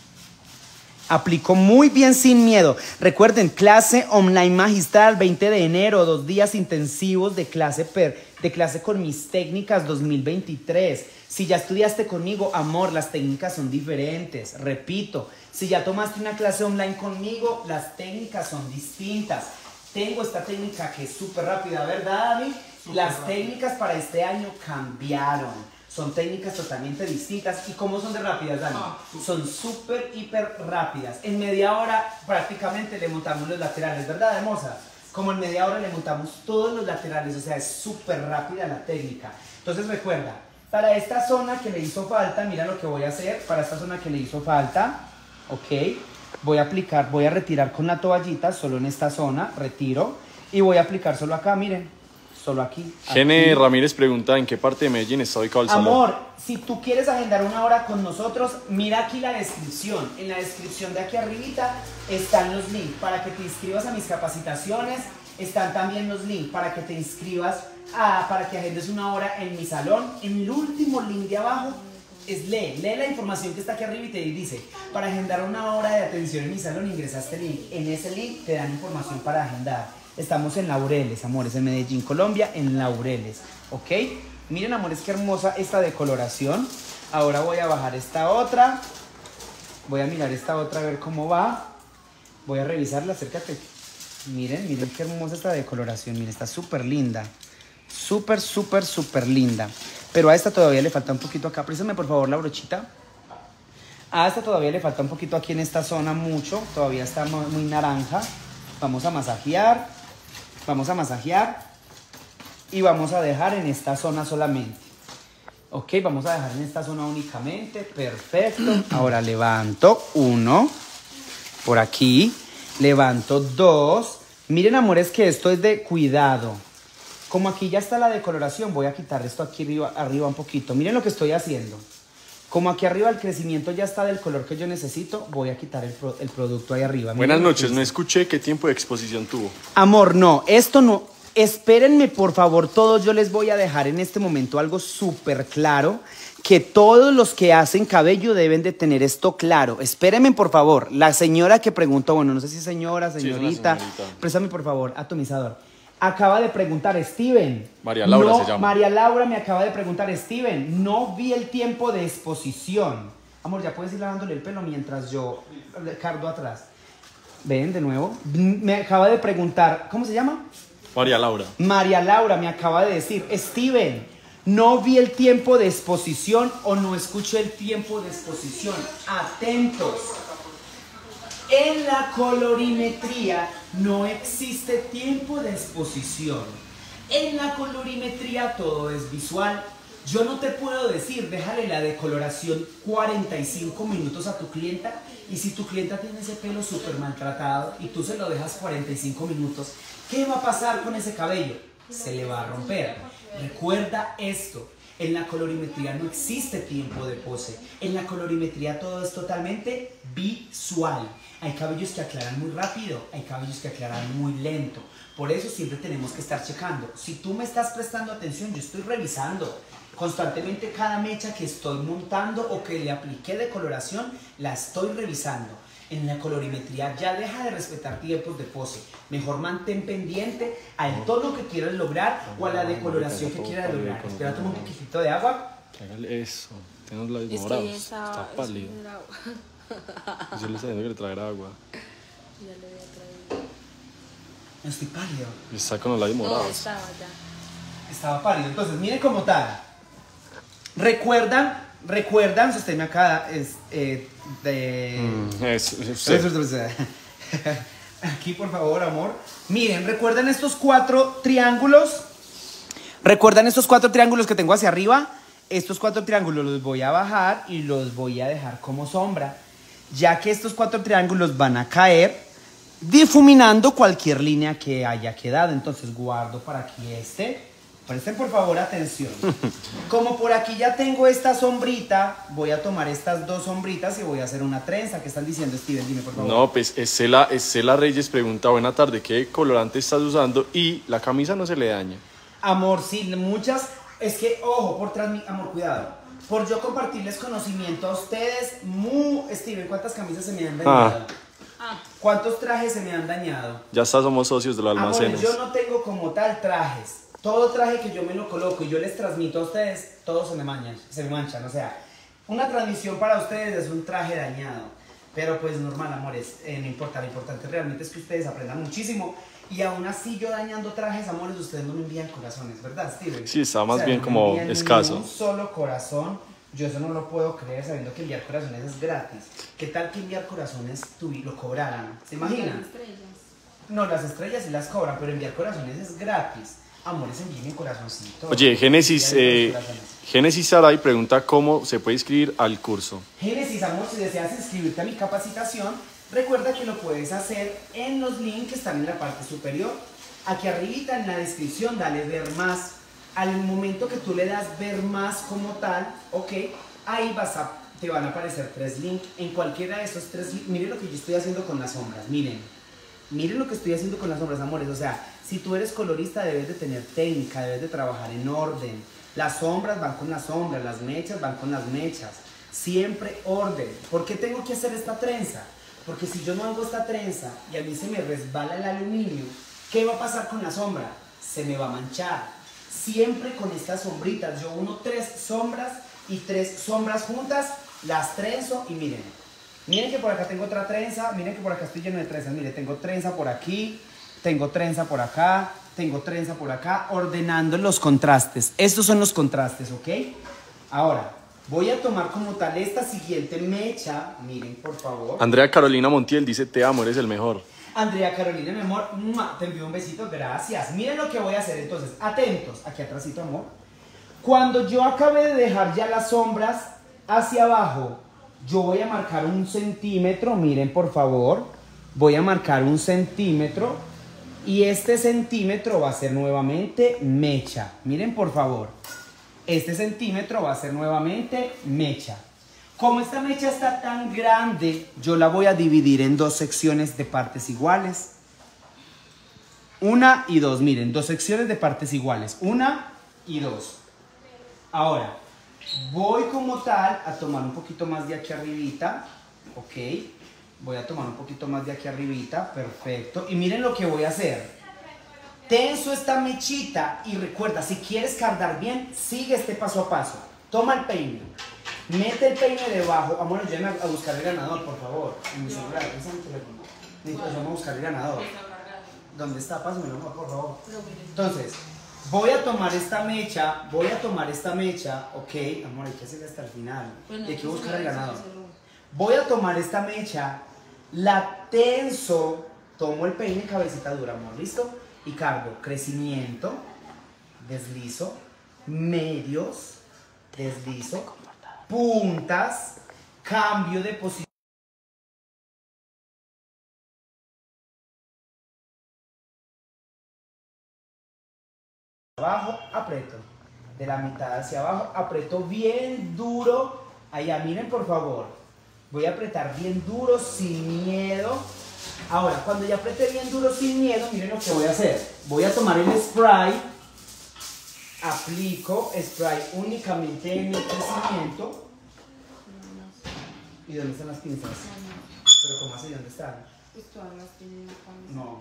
Aplico muy bien sin miedo. Recuerden, clase online magistral 20 de enero, 2 días intensivos de clase con mis técnicas 2023. Si ya estudiaste conmigo, amor, las técnicas son diferentes. Repito, si ya tomaste una clase online conmigo, las técnicas son distintas. Tengo esta técnica que es súper rápida, ¿verdad, Dani? Las técnicas para este año cambiaron. Son técnicas totalmente distintas. ¿Y cómo son de rápidas, Dani? Son súper, hiper rápidas. En media hora prácticamente le montamos los laterales, ¿verdad, hermosa? Como en media hora le montamos todos los laterales. O sea, es súper rápida la técnica. Entonces recuerda, para esta zona que le hizo falta, mira lo que voy a hacer. Para esta zona que le hizo falta, ok, voy a retirar con la toallita, solo en esta zona, retiro. Y voy a aplicar solo acá, miren. Solo aquí. Gene Ramírez pregunta en qué parte de Medellín está ubicado el salón. Amor, si tú quieres agendar una hora con nosotros, mira aquí la descripción. En la descripción de aquí arribita están los links para que te inscribas a mis capacitaciones. Están también los links para que te inscribas, para que agendes una hora en mi salón. En el último link de abajo lee la información que está aquí arriba y te dice, para agendar una hora de atención en mi salón, ingresa a este link. En ese link te dan información para agendar. Estamos en Laureles, amores, en Medellín, Colombia, en Laureles, ¿ok? Miren, amores, qué hermosa esta decoloración. Ahora voy a bajar esta otra. Voy a mirar esta otra a ver cómo va. Voy a revisarla, acércate. Miren, miren qué hermosa esta decoloración. Miren, está súper linda. Súper, súper, súper linda. Pero a esta todavía le falta un poquito acá. Préstame por favor la brochita. A esta todavía le falta un poquito aquí en esta zona mucho. Todavía está muy naranja. Vamos a masajear. Vamos a masajear. Y vamos a dejar en esta zona solamente. Ok, vamos a dejar en esta zona únicamente. Perfecto. Ahora levanto 1. Por aquí. Levanto 2. Miren, amores, que esto es de cuidado. Como aquí ya está la decoloración, voy a quitar esto aquí arriba un poquito. Miren lo que estoy haciendo. Como aquí arriba el crecimiento ya está del color que yo necesito, voy a quitar el producto ahí arriba. Miren Buenas lo que noches, hice. no escuché qué tiempo de exposición tuvo. Amor, no, esto no. Espérenme, por favor, todos. Yo les voy a dejar en este momento algo súper claro, que todos los que hacen cabello deben de tener esto claro. Espérenme, por favor. La señora que preguntó, bueno, no sé si señora, Sí, es una señorita, señorita. préstame, por favor, atomizador. Acaba de preguntar, Steven. María Laura no, se llama. María Laura me acaba de preguntar, Steven, no vi el tiempo de exposición. Amor, ya puedes ir lavándole el pelo mientras yo cargo atrás. Ven, de nuevo. Me acaba de preguntar, ¿cómo se llama? María Laura. María Laura me acaba de decir, Steven, no vi el tiempo de exposición o no escuché el tiempo de exposición. Atentos. En la colorimetría no existe tiempo de exposición. En la colorimetría todo es visual. Yo no te puedo decir, déjale la decoloración 45 minutos a tu clienta, y si tu clienta tiene ese pelo súper maltratado y tú se lo dejas 45 minutos, ¿qué va a pasar con ese cabello? Se le va a romper. Recuerda esto. En la colorimetría no existe tiempo de pose. En la colorimetría todo es totalmente visual. Hay cabellos que aclaran muy rápido, hay cabellos que aclaran muy lento. Por eso siempre tenemos que estar checando. Si tú me estás prestando atención, yo estoy revisando constantemente cada mecha que estoy montando o que le apliqué de coloración, la estoy revisando. En la colorimetría ya deja de respetar tiempos de pose. Mejor mantén pendiente al tono que quieras lograr o a la decoloración que quieras lograr. Espérate un poquitito de agua. Hágale eso. Tiene los labios Es morados. que Está pálido. Yo le estoy diciendo que le traiga agua. Ya le había traído. Estoy pálido. Está con los labios No, morados. estaba ya. Estaba pálido. Entonces, miren como tal. Recuerdan, sosténme acá, aquí, por favor, amor. Miren, ¿recuerdan estos 4 triángulos? ¿Recuerdan estos 4 triángulos que tengo hacia arriba? Estos 4 triángulos los voy a bajar y los voy a dejar como sombra, ya que estos 4 triángulos van a caer difuminando cualquier línea que haya quedado. Entonces guardo para aquí este. Presten por favor atención. Como por aquí ya tengo esta sombrita, voy a tomar estas 2 sombritas y voy a hacer una trenza. ¿Qué están diciendo, Steven? Dime por favor. No, pues Estela Reyes pregunta, buena tarde, ¿qué colorante estás usando? Y la camisa no se le daña. Amor, sí, muchas. Es que, ojo, amor, cuidado. Por yo compartirles conocimiento a ustedes, Steven, ¿cuántas camisas se me han dañado? ¿Cuántos trajes se me han dañado? Ya está, somos socios de los almacenes. Amores, yo no tengo como tal trajes. Todo traje que yo me lo coloco y yo les transmito a ustedes, todos se me manchan. O sea, una transmisión para ustedes es un traje dañado. Pero pues normal, amores, no importa. Lo importante realmente es que ustedes aprendan muchísimo. Y aún así yo dañando trajes, amores, ustedes no me envían corazones, ¿verdad, Steven? Sí, está más bien no me como envían escaso. ni un solo corazón. Yo eso no lo puedo creer sabiendo que enviar corazones es gratis. ¿Qué tal que enviar corazones lo cobraran? ¿Se imaginan? Las estrellas. No, las estrellas sí las cobran, pero enviar corazones es gratis. Amores, envíen corazoncito. Oye, Génesis Saray pregunta cómo se puede inscribir al curso. Génesis, amor, si deseas inscribirte a mi capacitación, recuerda que lo puedes hacer en los links que están en la parte superior. Aquí arribita en la descripción, dale ver más. Al momento que tú le das ver más como tal, ok, ahí te van a aparecer 3 links. En cualquiera de esos 3 links, miren lo que yo estoy haciendo con las sombras, miren lo que estoy haciendo con las sombras, amores. O sea, si tú eres colorista debes de tener técnica, debes de trabajar en orden. Las sombras van con las sombras, las mechas van con las mechas. Siempre orden. ¿Por qué tengo que hacer esta trenza? Porque si yo no hago esta trenza y a mí se me resbala el aluminio, ¿qué va a pasar con la sombra? Se me va a manchar. Siempre con estas sombritas, yo uno 3 sombras y 3 sombras juntas, las trenzo y miren que por acá tengo otra trenza, miren que por acá estoy lleno de trenzas, miren, tengo trenza por aquí, tengo trenza por acá, tengo trenza por acá, ordenando los contrastes. Estos son los contrastes, ¿ok? Ahora, voy a tomar como tal esta siguiente mecha. Miren, por favor. Andrea Carolina Montiel dice, te amo, eres el mejor. Andrea Carolina, mi amor, te envío un besito, gracias. Miren lo que voy a hacer entonces, atentos, aquí atrásito, amor. Cuando yo acabe de dejar ya las sombras hacia abajo, yo voy a marcar 1 centímetro, miren por favor, voy a marcar 1 centímetro y este centímetro va a ser nuevamente mecha. Miren por favor, este centímetro va a ser nuevamente mecha. Como esta mecha está tan grande, yo la voy a dividir en 2 secciones de partes iguales. 1 y 2, miren, 2 secciones de partes iguales, 1 y 2. Ahora, voy como tal a tomar un poquito más de aquí arribita, ok. Voy a tomar un poquito más de aquí arribita, perfecto. Y miren lo que voy a hacer. Tenso esta mechita y recuerda, si quieres cardar bien, sigue este paso a paso. Toma el peine. Mete el peine debajo. Amor, ayúdame a buscar el ganador, por favor. En mi celular, en mi teléfono. Necesito ayudarme a buscar el ganador. ¿Dónde está? Pásamelo, amor, por favor. Entonces, voy a tomar esta mecha, ok. Amor, hay que hacerla hasta el final. Bueno, y hay que pues, buscar el ganador. hacerlo. Voy a tomar esta mecha, la tenso, tomo el peine, cabecita dura, amor, ¿listo? Y cargo crecimiento, deslizo, medios, deslizo, puntas, cambio de posición. Abajo, aprieto. De la mitad hacia abajo, aprieto bien duro. Allá, miren por favor. Voy a apretar bien duro, sin miedo. Ahora, cuando ya apreté bien duro, sin miedo, miren lo que voy a hacer. Voy a tomar el spray. Aplico spray únicamente en el crecimiento. ¿Y dónde están las pinzas? ¿Pero cómo así? ¿Dónde están? Pues todas las tienen acá. No.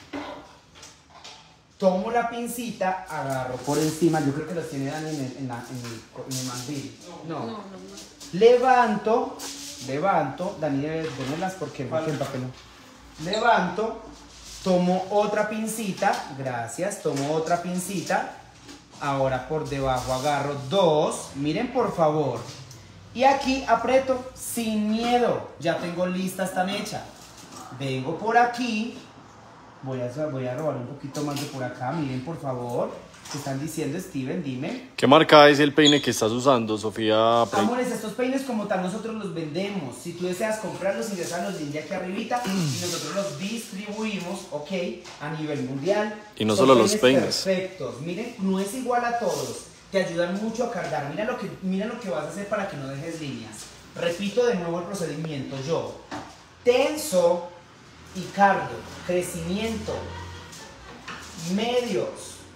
Tomo la pincita, agarro por encima, yo creo que los tiene Dani en el mandil. No. Levanto, Dani debe tenerlas porque no tiene papel. Levanto, tomo otra pincita, gracias, tomo otra pincita. Ahora por debajo agarro 2, miren por favor. Y aquí aprieto sin miedo, ya tengo lista esta mecha. Vengo por aquí. Voy a robar un poquito más de por acá, miren por favor. ¿Qué están diciendo, Steven? Dime. ¿Qué marca es el peine que estás usando, Sofía Prey? Amores, estos peines como tal nosotros los vendemos. Si tú deseas comprarlos, ingresan los links aquí arribita y nosotros los distribuimos, ok, a nivel mundial. Y no Son solo los peines. Perfectos. Miren, no es igual a todos. Te ayudan mucho a cargar. Mira lo que vas a hacer para que no dejes líneas. Repito de nuevo el procedimiento. Yo tenso y cargo, crecimiento, medios,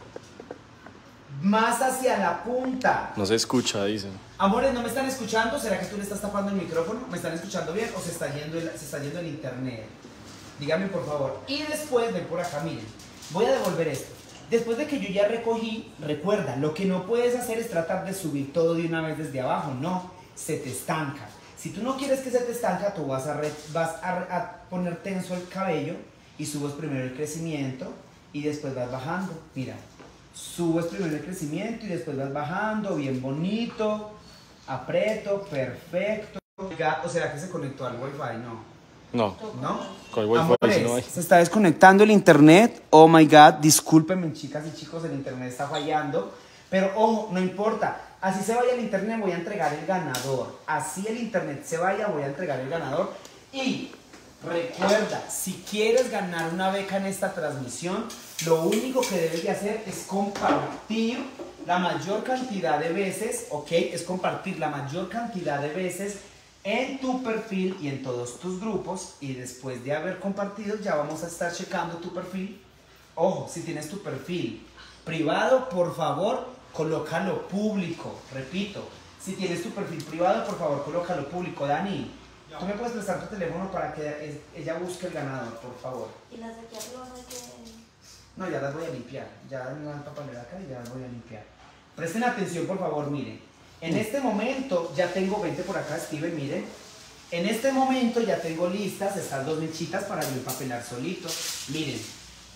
más hacia la punta. No se escucha, dicen. Amores, ¿no me están escuchando? ¿Será que tú le estás tapando el micrófono? ¿Me están escuchando bien o se está yendo el internet? Díganme por favor. Y después, ven por acá, miren, voy a devolver esto. Después de que yo ya recogí, recuerda, lo que no puedes hacer es tratar de subir todo de una vez desde abajo. No, se te estanca. Si tú no quieres que se te estanca, tú vas a poner tenso el cabello y subes primero el crecimiento y después vas bajando. Mira, subes primero el crecimiento y después vas bajando, bien bonito, aprieto, perfecto. ¿O será que se conectó al wifi? No, ¿No? con el wifi Amores, si no hay. se está desconectando el internet. Oh my god, discúlpenme chicas y chicos, el internet está fallando. Pero ojo, no importa. Así se vaya el internet, voy a entregar el ganador. Así el internet se vaya, voy a entregar el ganador. Y recuerda, si quieres ganar una beca en esta transmisión, lo único que debes de hacer es compartir la mayor cantidad de veces, ¿ok? Es compartir la mayor cantidad de veces en tu perfil y en todos tus grupos. Y después de haber compartido, ya vamos a estar checando tu perfil. Ojo, si tienes tu perfil privado, por favor, colócalo público. Repito, si tienes tu perfil privado, por favor, colócalo público. Dani, tú me puedes prestar tu teléfono para que ella busque el ganador, por favor. Y las de aquí arriba no hay que... No, ya las voy a limpiar. Ya me van a papelera acá y ya las voy a limpiar. Presten atención, por favor, miren. En este momento ya tengo 20 por acá, Steven, miren. En este momento ya tengo listas estas 2 mechitas para yo empapelar solito. Miren,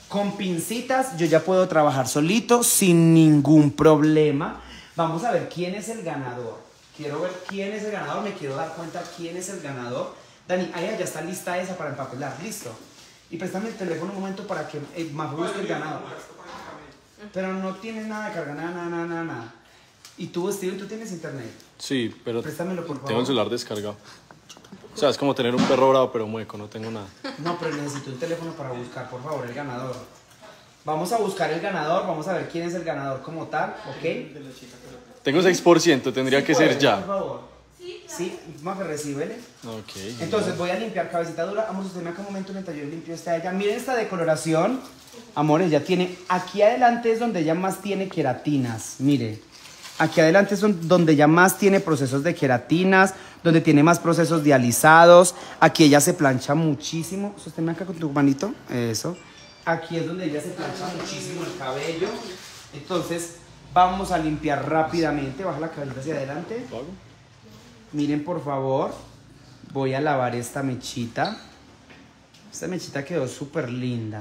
Con pincitas yo ya puedo trabajar solito sin ningún problema. Vamos a ver quién es el ganador. Quiero ver quién es el ganador, me quiero dar cuenta quién es el ganador. Dani, ahí ya está lista esa para empapelar, listo. Y préstame el teléfono un momento para que más busque el ganador. Pero no tienes nada de carga, nada. ¿Y tú, Steven, tú tienes internet? Sí, pero Préstamelo, por favor. tengo el celular descargado. O sea, es como tener un perro bravo, pero mueco, no tengo nada. No, pero necesito un teléfono para buscar, por favor, el ganador. Vamos a buscar el ganador, vamos a ver quién es el ganador como tal, ¿ok? Tengo 6%, tendría que ser Por ya. favor. Sí, Mafe, recíbele. Ok. Entonces voy a limpiar cabecita dura. Amor, usted me hace un momento mientras yo limpio esta de ella. Miren esta decoloración. Amor, ella tiene... Aquí adelante es donde ella más tiene queratinas. Mire. Aquí adelante es donde ella más tiene procesos de queratinas, donde tiene más procesos de alisados. Aquí ella se plancha muchísimo. Sosténme acá con tu manito. Eso. Aquí es donde ella se plancha muchísimo el cabello. Entonces, vamos a limpiar rápidamente. Baja la cabeza hacia adelante. ¿Lo hago? Miren, por favor, voy a lavar esta mechita. Esta mechita quedó súper linda.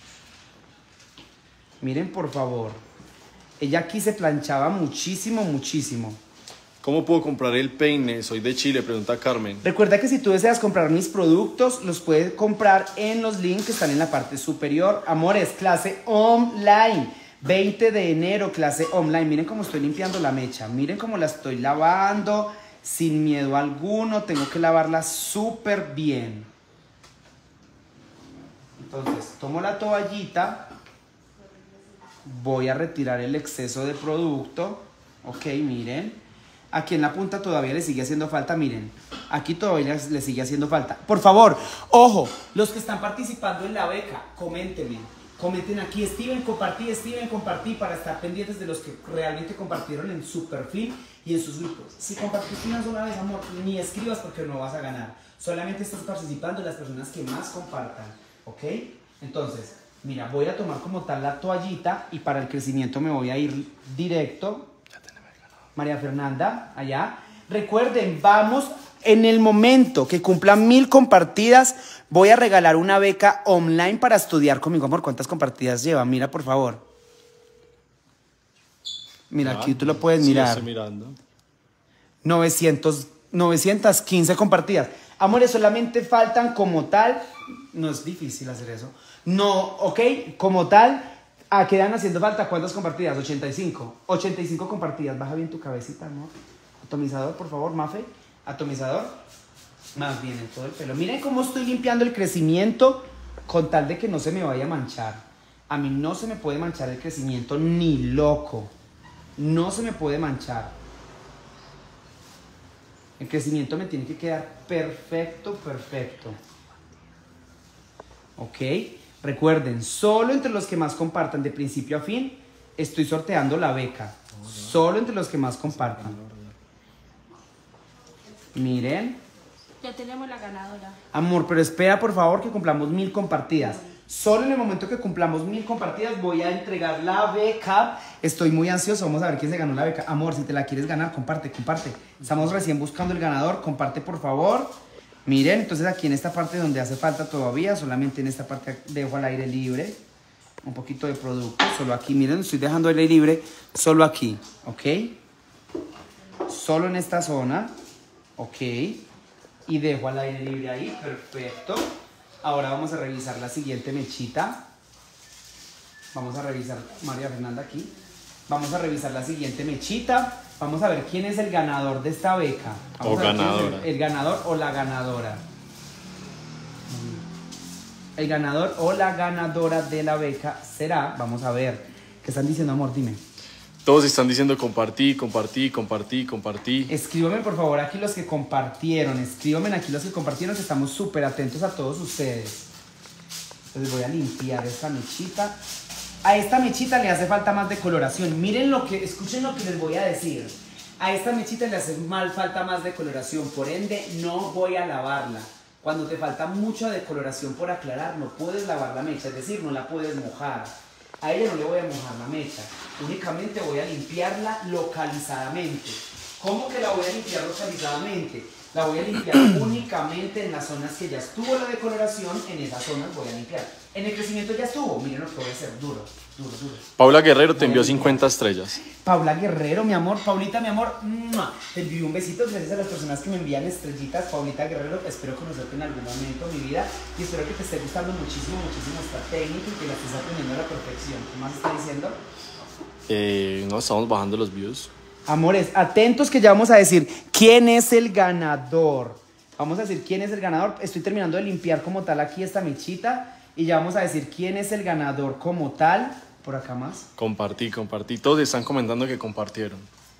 Miren, por favor. Ella aquí se planchaba muchísimo. ¿Cómo puedo comprar el peine? Soy de Chile, pregunta Carmen. Recuerda que si tú deseas comprar mis productos, los puedes comprar en los links que están en la parte superior. Amores, clase online. 20 de enero, clase online. Miren cómo estoy limpiando la mecha. Miren cómo la estoy lavando. Sin miedo alguno, tengo que lavarla súper bien. Entonces, tomo la toallita, voy a retirar el exceso de producto. Ok, miren. Aquí en la punta todavía le sigue haciendo falta, miren. Aquí todavía le sigue haciendo falta. Por favor, ojo, los que están participando en la beca, coméntenme. Comenten aquí, Steven, compartí para estar pendientes de los que realmente compartieron en su perfil y en sus grupos. Si compartiste una sola vez, amor, ni escribas porque no vas a ganar. Solamente estás participando las personas que más compartan, ¿ok? Entonces, mira, voy a tomar como tal la toallita y para el crecimiento me voy a ir directo. María Fernanda, allá. Recuerden, vamos, en el momento que cumplan 1000 compartidas, voy a regalar una beca online para estudiar conmigo. Amor, ¿cuántas compartidas lleva? Mira, por favor. Mira, aquí tú lo puedes mirar. Estoy mirando. 915 compartidas. Amores, solamente faltan como tal. No es difícil hacer eso. No, ok, como tal. Quedan haciendo falta cuántas compartidas. 85. 85 compartidas. Baja bien tu cabecita, amor. Atomizador, por favor, Mafe. Atomizador. Más bien en todo el pelo. Miren cómo estoy limpiando el crecimiento con tal de que no se me vaya a manchar. A mí no se me puede manchar el crecimiento ni loco. No se me puede manchar. El crecimiento me tiene que quedar perfecto. Ok. Recuerden, solo entre los que más compartan de principio a fin, estoy sorteando la beca. Solo entre los que más compartan. Miren. Ya tenemos la ganadora. Amor, pero espera por favor que cumplamos 1000 compartidas. Solo en el momento que cumplamos 1000 compartidas voy a entregar la beca. Estoy muy ansioso, vamos a ver quién se ganó la beca. Amor, si te la quieres ganar, comparte. Estamos recién buscando el ganador, comparte por favor. Miren, entonces aquí en esta parte donde hace falta todavía, solamente en esta parte dejo al aire libre. Un poquito de producto, solo aquí, miren, estoy dejando el aire libre, solo aquí, ¿ok? Solo en esta zona, ¿ok? Y dejo al aire libre ahí, perfecto. Ahora vamos a revisar la siguiente mechita. Vamos a revisar, María Fernanda aquí. Vamos a revisar la siguiente mechita. Vamos a ver quién es el ganador de esta beca. Vamos a ver quién es ganadora. el ganador o la ganadora. El ganador o la ganadora de la beca será, vamos a ver. ¿Qué están diciendo, amor? Dime. Todos están diciendo compartí. Escríbame por favor aquí los que compartieron. Escríbame aquí los que compartieron, que estamos súper atentos a todos ustedes. Entonces voy a limpiar esta mechita. A esta mechita le hace falta más decoloración. Miren escuchen lo que les voy a decir. A esta mechita le hace falta más decoloración. Por ende, no voy a lavarla. Cuando te falta mucha decoloración por aclarar, no puedes lavar la mecha. Es decir, no la puedes mojar. A ella no le voy a mojar la mecha. Únicamente voy a limpiarla localizadamente. ¿Cómo que la voy a limpiar localizadamente? La voy a limpiar únicamente en las zonas que ya estuvo la decoloración, en esas zonas voy a limpiar. En el crecimiento ya estuvo, miren lo que voy a hacer, duro, duro, duro. Paula Guerrero te envió 50 estrellas. Paula Guerrero, mi amor, Paulita, mi amor, ¡mua! Te envío un besito, gracias a las personas que me envían estrellitas. Paulita Guerrero, espero conocerte en algún momento de mi vida y espero que te esté gustando muchísimo, muchísimo esta técnica y que la estés aprendiendo a la perfección. ¿Qué más está diciendo? No, estamos bajando los views. Amores, atentos que ya vamos a decir quién es el ganador. Vamos a decir quién es el ganador. Estoy terminando de limpiar como tal aquí esta mechita y ya vamos a decir quién es el ganador como tal. Por acá más. Compartí. Todos están comentando que compartieron.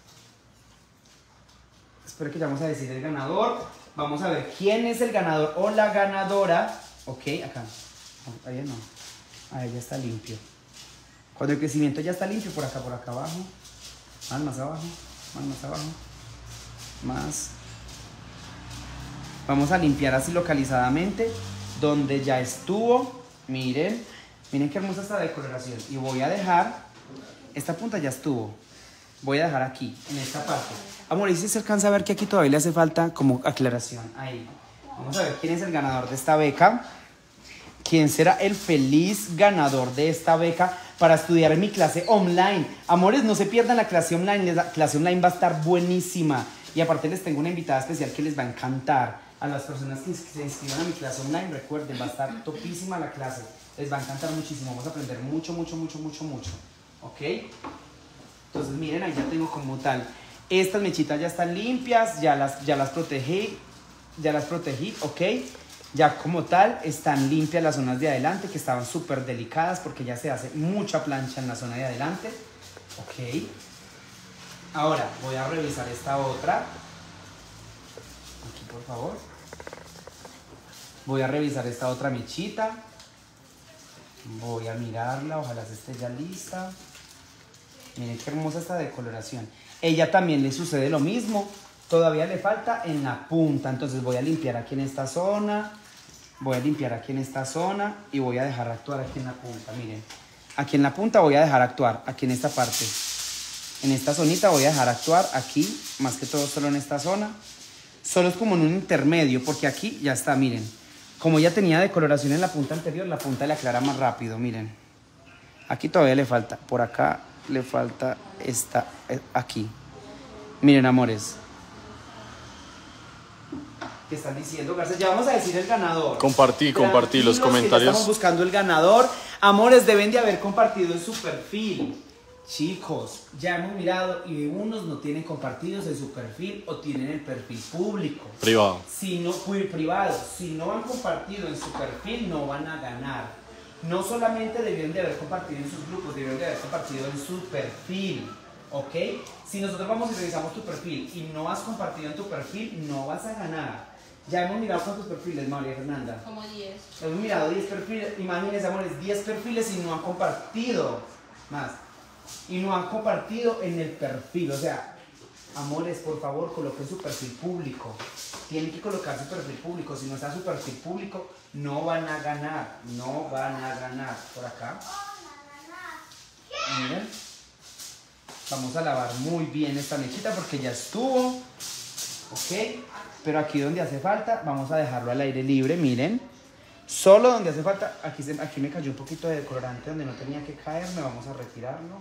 Espero que ya vamos a decir el ganador. Vamos a ver quién es el ganador o la ganadora. Ok, acá. No, ahí no. Ahí ya está limpio. Cuando el crecimiento ya está limpio, por acá abajo. Más abajo. Más abajo. Más. Vamos a limpiar así localizadamente. Donde ya estuvo. Miren. Miren qué hermosa esta decoloración. Y voy a dejar. Esta punta ya estuvo. Voy a dejar aquí, en esta parte. Amor, ¿y si se alcanza a ver que aquí todavía le hace falta como aclaración? Ahí. Vamos a ver quién es el ganador de esta beca. ¿Quién será el feliz ganador de esta beca para estudiar en mi clase online? Amores, no se pierdan la clase online. La clase online va a estar buenísima. Y aparte les tengo una invitada especial que les va a encantar. A las personas que se inscriban a mi clase online, recuerden, va a estar topísima la clase. Les va a encantar muchísimo. Vamos a aprender mucho. ¿Ok? Entonces miren, ahí ya tengo como tal. Estas mechitas ya están limpias, ya las protegí, ¿ok? Ya como tal están limpias las zonas de adelante que estaban súper delicadas porque ya se hace mucha plancha en la zona de adelante, ¿ok? Ahora voy a revisar esta otra. Aquí por favor. Voy a revisar esta otra mechita. Voy a mirarla, ojalá se esté ya lista. Miren qué hermosa esta decoloración. Ella también le sucede lo mismo. Todavía le falta en la punta. Entonces voy a limpiar aquí en esta zona. Voy a limpiar aquí en esta zona. Y voy a dejar actuar aquí en la punta. Miren. Aquí en la punta voy a dejar actuar. Aquí en esta parte. En esta zonita voy a dejar actuar. Aquí. Más que todo solo en esta zona. Solo es como en un intermedio. Porque aquí ya está, miren. Como ya tenía decoloración en la punta anterior, la punta le aclara más rápido. Miren. Aquí todavía le falta. Por acá le falta esta aquí. Miren, amores. ¿Qué están diciendo, García? Ya vamos a decir el ganador. Compartí los comentarios. Estamos buscando el ganador. Amores, deben de haber compartido en su perfil. Chicos, ya hemos mirado y unos no tienen compartidos en su perfil o tienen el perfil público. Privado. Si no, privado. Si no han compartido en su perfil, no van a ganar. No solamente debieron de haber compartido en sus grupos, debieron de haber compartido en su perfil, ¿ok? Si nosotros vamos y revisamos tu perfil y no has compartido en tu perfil, no vas a ganar. Ya hemos mirado cuántos perfiles, María Fernanda. Como 10. Hemos mirado 10 perfiles, imagínense, amores, 10 perfiles y no han compartido más. Y no han compartido en el perfil, o sea, amores, por favor, coloquen su perfil público. Tienen que colocar su perfil público. Si no está su perfil público, no van a ganar. No van a ganar. Por acá. Miren. Vamos a lavar muy bien esta mechita porque ya estuvo. Ok. Pero aquí donde hace falta, vamos a dejarlo al aire libre. Miren. Solo donde hace falta. Aquí me cayó un poquito de decolorante donde no tenía que caerme. Vamos a retirarlo.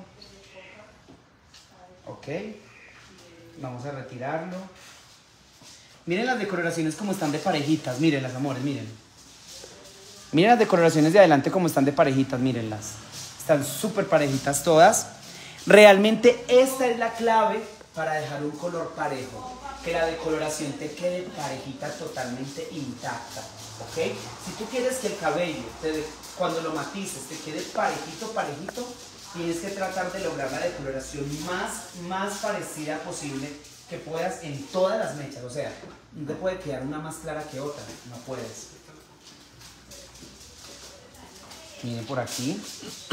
Ok. Vamos a retirarlo. Miren las decoloraciones como están de parejitas. Miren las, amores, miren. Miren las decoloraciones de adelante como están de parejitas, mírenlas. Están súper parejitas todas. Realmente esta es la clave para dejar un color parejo. Que la decoloración te quede parejita, totalmente intacta. ¿Ok? Si tú quieres que el cabello, cuando lo matices, te quede parejito, tienes que tratar de lograr la decoloración más parecida posible que puedas en todas las mechas. O sea, no te puede quedar una más clara que otra. No puedes. Miren por aquí.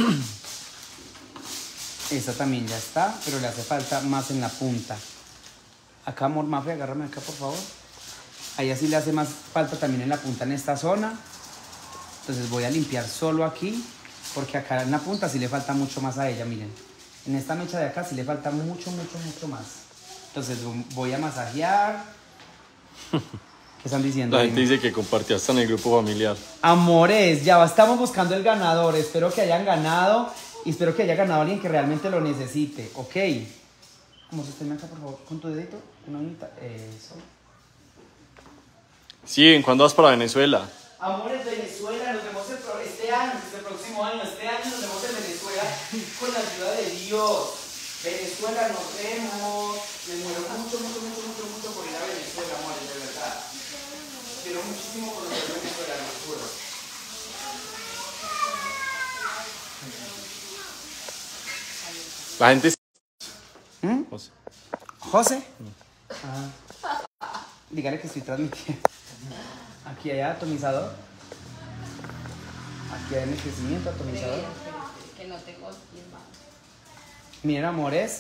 Esta también ya está, pero le hace falta más en la punta. Acá, amor, Mafe, agárrame acá, por favor. Ahí así le hace más falta también en la punta, en esta zona. Entonces voy a limpiar solo aquí, porque acá en la punta sí le falta mucho más a ella, miren. En esta mecha de acá sí le falta mucho más. Entonces voy a masajear ¿Qué están diciendo? La gente Dime. dice que compartía hasta en el grupo familiar. Amores, ya estamos buscando el ganador. Espero que hayan ganado y espero que haya ganado alguien que realmente lo necesite. Ok. Como sosténme acá, por favor, con tu dedito. Una unita. Eso. Sí, ¿en cuándo vas para Venezuela? Amores, Venezuela, nos vemos este año, este próximo año. Este año nos vemos en Venezuela con la ayuda de Dios. Venezuela, nos vemos. Me muero mucho por ir a Venezuela, amores, de verdad. Quiero muchísimo conocer Venezuela, lo juro. La gente... ¿Mm? No sé. ¿José? Dígale que estoy transmitiendo. Aquí hay atomizador. Aquí hay enriquecimiento, atomizador. Que no tengo bien mal. Miren, amores.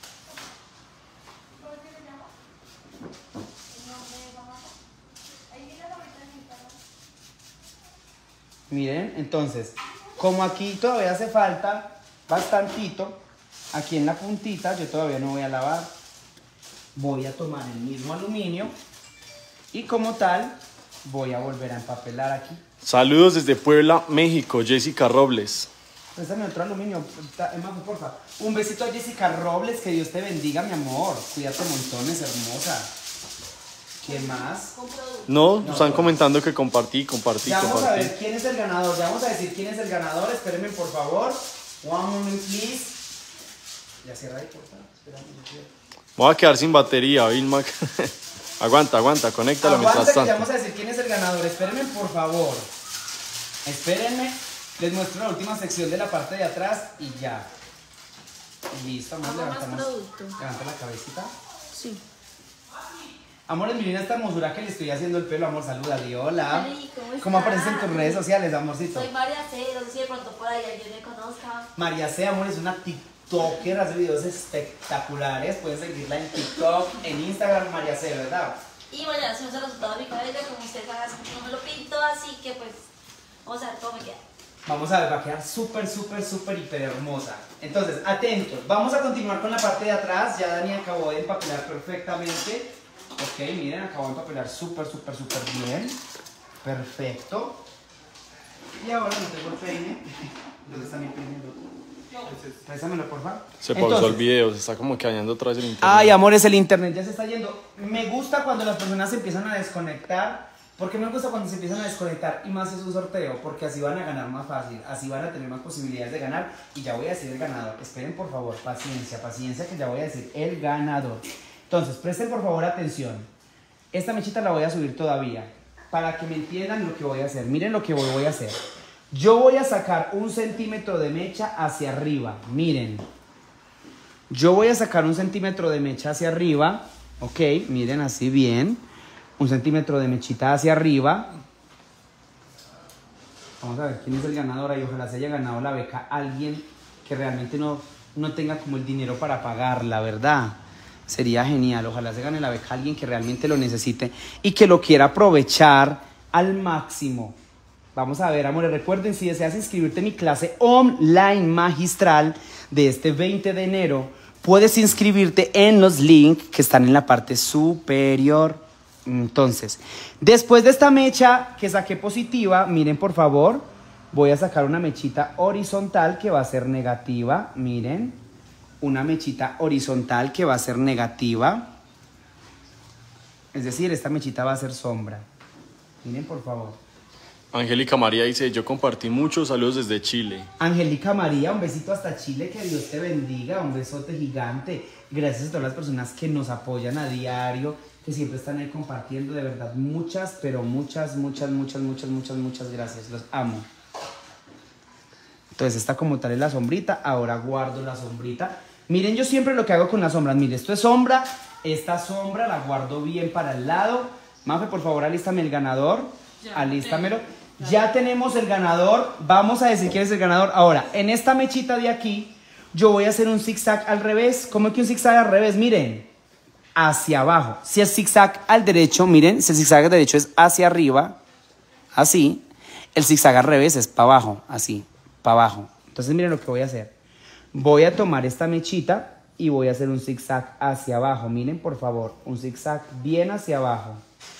Miren, entonces, como aquí todavía hace falta bastantito, aquí en la puntita yo todavía no voy a lavar. Voy a tomar el mismo aluminio y como tal voy a volver a empapelar aquí. Saludos desde Puebla, México, Jessica Robles. Préstame otro aluminio, Majo, porfa. Un besito a Jessica Robles, que Dios te bendiga, mi amor. Cuídate montones, hermosa. ¿Qué más? No, están comentando que compartí. Ya vamos a ver quién es el ganador. Ya vamos a decir quién es el ganador. Espérenme, por favor. One moment, please. Ya cierra ahí, por favor. Espérame, yo cierro. Voy a quedar sin batería, Vilma. Aguanta, conéctalo mientras Aguanta, que tanto. ya vamos a decir quién es el ganador. Espérenme, por favor. Espérenme. Les muestro la última sección de la parte de atrás y ya. Listo, amor, Hago más levantamos. producto. Levanta la cabecita. Sí. Amores, miren esta hermosura que le estoy haciendo el pelo, amor, salúdale, hola. Ay, ¿cómo estás? ¿Cómo aparece en tus redes sociales, amorcito? Soy María C, no sé si de pronto por ahí alguien me conozca. María C, amor, es una TikToker, hace videos espectaculares, pueden seguirla en TikTok, en Instagram, María C, ¿verdad? Y mañana hacemos el resultado de mi cabello, como ustedes saben, no me lo pinto, así que pues vamos a ver cómo me queda. Vamos a ver, va a quedar súper, hiper hermosa. Entonces, atentos, vamos a continuar con la parte de atrás, ya Dani acabó de empapelar perfectamente. Ok, miren, acabo de empapelar súper bien. Perfecto. Y ahora no tengo el peine. ¿Dónde está mi peine? Préstamelo, por favor. Se pausó el video, se está como cañando otra vez el internet. Ay, amores, el internet ya se está yendo. Me gusta cuando las personas se empiezan a desconectar. ¿Por qué me gusta cuando se empiezan a desconectar? Y más es un sorteo, porque así van a ganar más fácil. Así van a tener más posibilidades de ganar. Y ya voy a decir el ganador. Esperen, por favor, paciencia, que ya voy a decir el ganador. Entonces, presten por favor atención. Esta mechita la voy a subir todavía, para que me entiendan lo que voy a hacer. Miren lo que voy a hacer. Yo voy a sacar 1 centímetro de mecha hacia arriba. Miren. Yo voy a sacar 1 centímetro de mecha hacia arriba. Ok, miren así bien. 1 centímetro de mechita hacia arriba. Vamos a ver quién es el ganador. Y ojalá se haya ganado la beca alguien que realmente no tenga como el dinero para pagarla, ¿verdad? Sería genial, ojalá se gane la beca alguien que realmente lo necesite y que lo quiera aprovechar al máximo. Vamos a ver, amores, recuerden, si deseas inscribirte en mi clase online magistral de este 20 de enero, puedes inscribirte en los links que están en la parte superior. Entonces, después de esta mecha que saqué positiva, miren por favor, voy a sacar una mechita horizontal que va a ser negativa, miren. Una mechita horizontal que va a ser negativa. Es decir, esta mechita va a ser sombra. Miren, por favor. Angélica María dice, yo compartí muchos saludos desde Chile. Angélica María, un besito hasta Chile, que Dios te bendiga, un besote gigante. Gracias a todas las personas que nos apoyan a diario, que siempre están ahí compartiendo, de verdad, muchas, pero muchas gracias, los amo. Entonces esta como tal es la sombrita, ahora guardo la sombrita. Miren, yo siempre lo que hago con las sombras, miren, esto es sombra, esta sombra la guardo bien para el lado. Mafe, por favor, alístame el ganador, alístamelo. Ya tenemos el ganador, vamos a decir quién es el ganador. Ahora, en esta mechita de aquí, yo voy a hacer un zigzag al revés. ¿Cómo es que un zigzag al revés? Miren, hacia abajo. Si el zigzag al derecho, miren, si el zigzag al derecho es hacia arriba, así, el zigzag al revés es para abajo, así, para abajo. Entonces miren lo que voy a hacer. Voy a tomar esta mechita y voy a hacer un zigzag hacia abajo. Miren, por favor, un zigzag bien hacia abajo.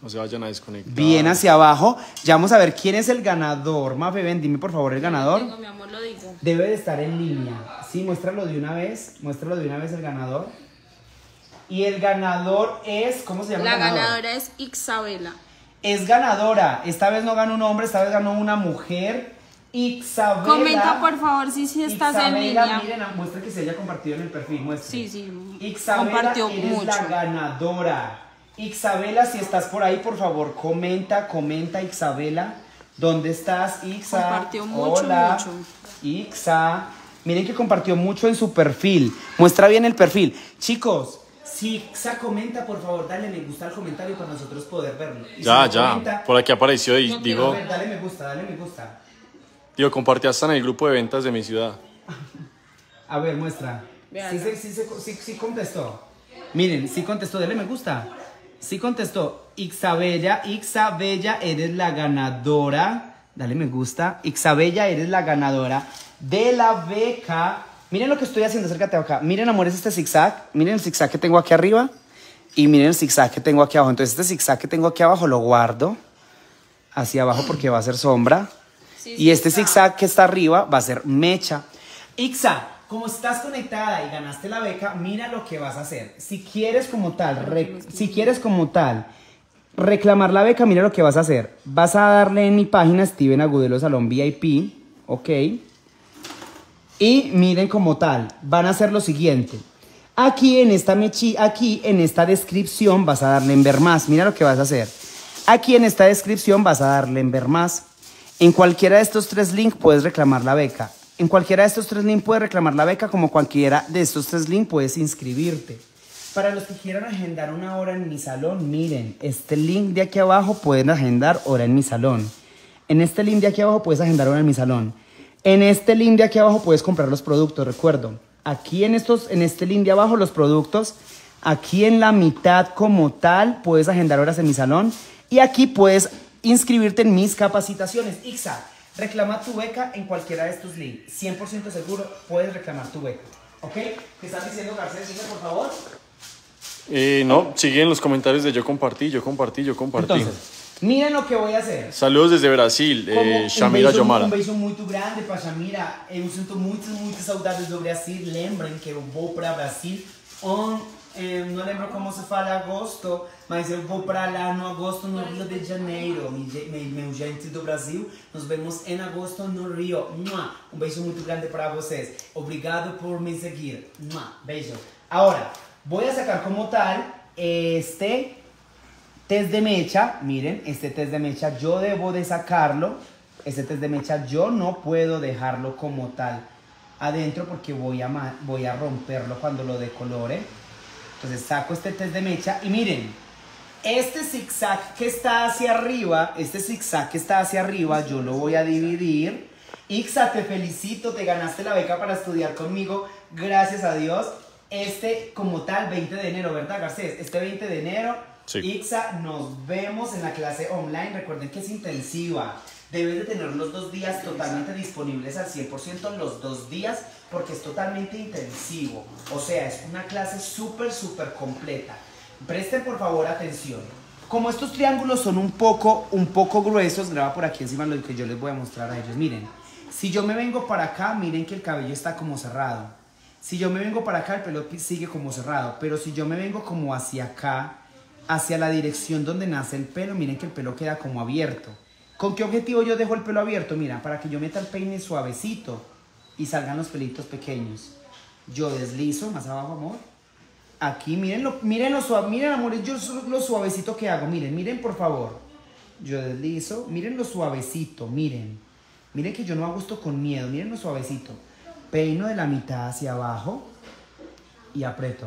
No se vayan a desconectar. Bien hacia abajo. Ya vamos a ver quién es el ganador. Mafe, ven, dime por favor el ganador. Mi amor, lo digo. Debe de estar en línea. Sí, muéstralo de una vez. Muéstralo de una vez el ganador. Y el ganador es, ¿cómo se llama? La el ganador? ganadora es Isabela. Es ganadora. Esta vez no ganó un hombre, esta vez ganó una mujer. Isabela. Comenta por favor si estás en línea. Miren, muestra que se haya compartido en el perfil. Muestra. Sí. Isabela, Compartió eres mucho. la ganadora. Isabela, si estás por ahí, por favor, comenta, Isabela. ¿Dónde estás, Ixa? Compartió mucho, Hola, mucho. Ixa. Miren que compartió mucho en su perfil. Muestra bien el perfil. Chicos, si Ixa comenta, por favor, dale me gusta al comentario para nosotros poder verlo. Y Ya, si no ya. comenta, Por aquí apareció y a digo, ver, dale me gusta. compartí hasta en el grupo de ventas de mi ciudad. A ver, muestra. Vean. Sí contestó. Miren, sí contestó, dale me gusta. Sí contestó. Ixabella, eres la ganadora. Dale me gusta. Ixabella, eres la ganadora de la beca. Miren lo que estoy haciendo, acércate acá. Miren, amores, este zigzag. Miren el zigzag que tengo aquí arriba. Y miren el zigzag que tengo aquí abajo. Entonces este zigzag que tengo aquí abajo lo guardo hacia abajo porque va a ser sombra. Y este zigzag que está arriba va a ser mecha. Ixa, como estás conectada y ganaste la beca, mira lo que vas a hacer. Si quieres como tal reclamar la beca, mira lo que vas a hacer. Vas a darle en mi página Steven Agudelo Salón VIP, ok. Y miren como tal, van a hacer lo siguiente. Aquí en esta descripción vas a darle en ver más. Mira lo que vas a hacer. Aquí en esta descripción vas a darle en ver más. En cualquiera de estos 3 links puedes reclamar la beca. En cualquiera de estos 3 links puedes reclamar la beca, como cualquiera de estos 3 links puedes inscribirte. Para los que quieran agendar una hora en mi salón, miren, este link de aquí abajo pueden agendar hora en mi salón. En este link de aquí abajo puedes agendar hora en mi salón. En este link de aquí abajo puedes comprar los productos, recuerdo. Aquí en este link de abajo los productos. Aquí en la mitad como tal puedes agendar horas en mi salón. Y aquí puedes inscribirte en mis capacitaciones. Ixa, reclama tu beca en cualquiera de estos links. 100% seguro puedes reclamar tu beca. ¿Ok? ¿Qué estás diciendo, Garcés? Dime, por favor. No, sigue en los comentarios de yo compartí. Entonces, miren lo que voy a hacer. Saludos desde Brasil, Shamira Yomara. Um beijo muito grande para Shamira. Eu sinto muitas saudades do Brasil. Lembrem que eu vou para Brasil. Não lembro como se fala agosto, mas eu vou para lá no agosto no Rio de Janeiro. Meu gente do Brasil, nos vemos em agosto no Rio. Um beijo muito grande para vocês. Obrigado por me seguir. Beijo. Ahora, voy a sacar como tal este test de mecha. Miren, este test de mecha yo debo de sacarlo. Este test de mecha yo no puedo dejarlo como tal adentro porque voy a romperlo cuando lo decolore. Entonces saco este test de mecha y miren, este zigzag que está hacia arriba, yo lo voy a dividir. Ixa, te felicito, te ganaste la beca para estudiar conmigo, gracias a Dios. Como tal, 20 de enero, ¿verdad, Garcés? Este 20 de enero, sí. Ixa, nos vemos en la clase online. Recuerden que es intensiva. Debes de tener los 2 días totalmente disponibles al 100% los 2 días porque es totalmente intensivo. O sea, es una clase súper completa. Presten por favor atención. Como estos triángulos son un poco gruesos, graba por aquí encima lo que yo les voy a mostrar a ellos. Miren, si yo me vengo para acá, miren que el cabello está como cerrado. Si yo me vengo para acá, el pelo sigue como cerrado. Pero si yo me vengo como hacia acá, hacia la dirección donde nace el pelo, miren que el pelo queda como abierto. ¿Con qué objetivo yo dejo el pelo abierto? Mira, para que yo meta el peine suavecito y salgan los pelitos pequeños. Yo deslizo, más abajo, amor. Aquí, miren lo suave, miren, amores, yo lo suavecito que hago. Miren, por favor. Yo deslizo, miren lo suavecito, miren. Miren que yo no hago esto con miedo, miren lo suavecito. Peino de la mitad hacia abajo y aprieto.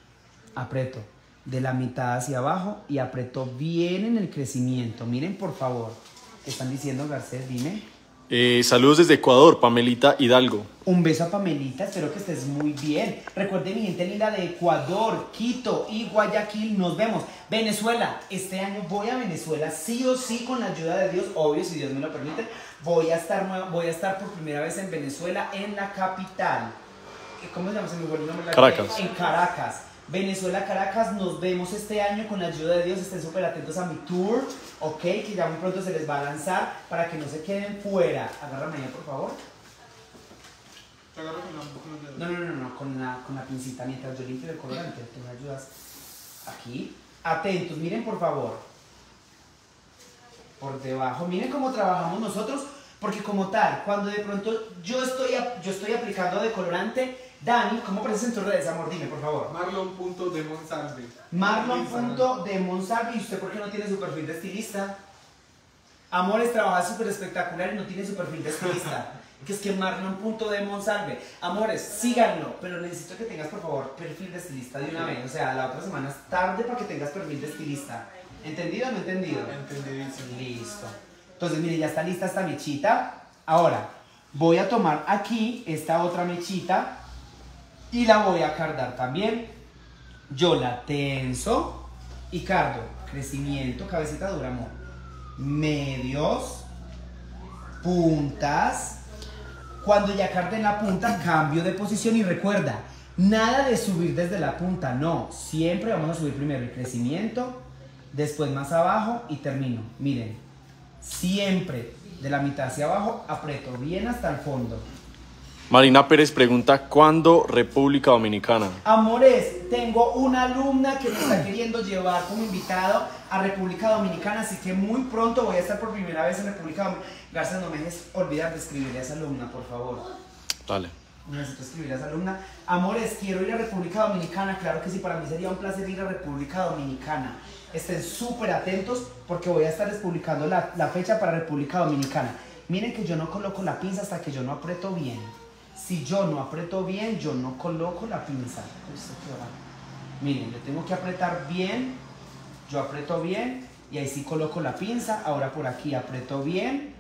De la mitad hacia abajo y aprieto bien en el crecimiento. Miren, por favor. ¿Qué están diciendo, Garcés? Dime. Saludos desde Ecuador, Pamelita Hidalgo. Un beso a Pamelita, espero que estés muy bien. Recuerden, mi gente linda de Ecuador, Quito y Guayaquil, nos vemos. Venezuela, este año voy a Venezuela, sí o sí, con la ayuda de Dios, obvio, si Dios me lo permite. Voy a estar por primera vez en Venezuela, en la capital. ¿Cómo se llama? Se me olvidó el nombre. Caracas. En Caracas. Venezuela, Caracas, nos vemos este año con la ayuda de Dios. Estén súper atentos a mi tour, ok, que ya muy pronto se les va a lanzar para que no se queden fuera. Agárrame ahí, por favor. Te agarro con los dedos. No, con la pincita mientras yo limpio el colorante. ¿Tú me ayudas? Aquí. Atentos, miren por favor. Por debajo, miren cómo trabajamos nosotros, porque como tal, cuando de pronto yo estoy aplicando decolorante, Dani, ¿cómo apareces en tus redes, amor? Dime, por favor. Marlon.demonsalve. Marlon.demonsalve. ¿Y usted por qué no tiene su perfil de estilista? Amores, trabaja súper espectacular y no tiene su perfil de estilista. Que es que Marlon.demonsalve. Amores, síganlo, pero necesito que tengas, por favor, perfil de estilista de una vez. O sea, la otra semana es tarde para que tengas perfil de estilista. ¿Entendido o no entendido? Entendidísimo. Listo. Entonces, mire, ya está lista esta mechita. Ahora, voy a tomar aquí esta otra mechita y la voy a cardar también. Yo la tenso y cardo. Crecimiento, cabecita dura, amor. Medios, puntas. Cuando ya carde en la punta, cambio de posición y recuerda, nada de subir desde la punta, no. Siempre vamos a subir primero el crecimiento, después más abajo y termino. Miren, siempre de la mitad hacia abajo, aprieto bien hasta el fondo. Marina Pérez pregunta, ¿cuándo República Dominicana? Amores, tengo una alumna que me está queriendo llevar como invitado a República Dominicana, así que muy pronto voy a estar por primera vez en República Dominicana. Garza, no me dejes olvidar de escribirle a esa alumna, por favor. Dale. Necesito escribir a esa alumna. Amores, quiero ir a República Dominicana. Claro que sí, para mí sería un placer ir a República Dominicana. Estén súper atentos porque voy a estarles publicando la fecha para República Dominicana. Miren que yo no coloco la pinza hasta que yo no aprieto bien. Si yo no aprieto bien, yo no coloco la pinza. Miren, le tengo que apretar bien. Yo aprieto bien y ahí sí coloco la pinza. Ahora por aquí aprieto bien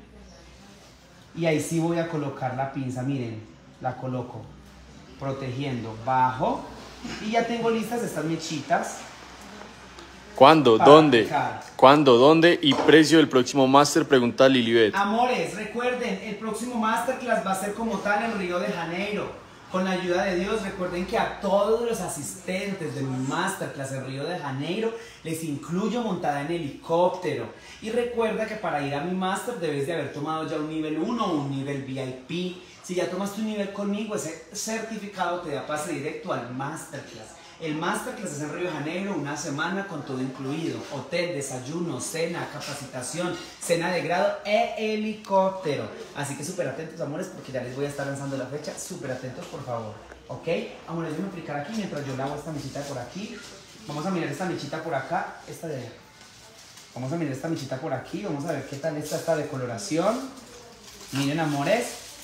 y ahí sí voy a colocar la pinza. Miren, la coloco protegiendo, bajo y ya tengo listas estas mechitas. ¿Cuándo? Para ¿Dónde? aplicar. ¿Cuándo? ¿Dónde? Y precio del próximo máster, pregunta Lilibet. Amores, recuerden, el próximo masterclass va a ser como tal en Río de Janeiro. Con la ayuda de Dios, recuerden que a todos los asistentes de mi masterclass en Río de Janeiro les incluyo montada en helicóptero. Y recuerda que para ir a mi master debes de haber tomado ya un nivel 1 o un nivel VIP. Si ya tomaste un nivel conmigo, ese certificado te da pase directo al masterclass. El masterclass es en Río de Janeiro, una semana con todo incluido. Hotel, desayuno, cena, capacitación, cena de grado e helicóptero. Así que súper atentos, amores, porque ya les voy a estar lanzando la fecha. Súper atentos, por favor. ¿Ok? Amores, déjenme aplicar aquí mientras yo lavo esta mechita por aquí. Vamos a mirar esta mechita por acá. Esta de allá. Vamos a mirar esta mechita por aquí. Vamos a ver qué tal está esta decoloración. Miren, amores.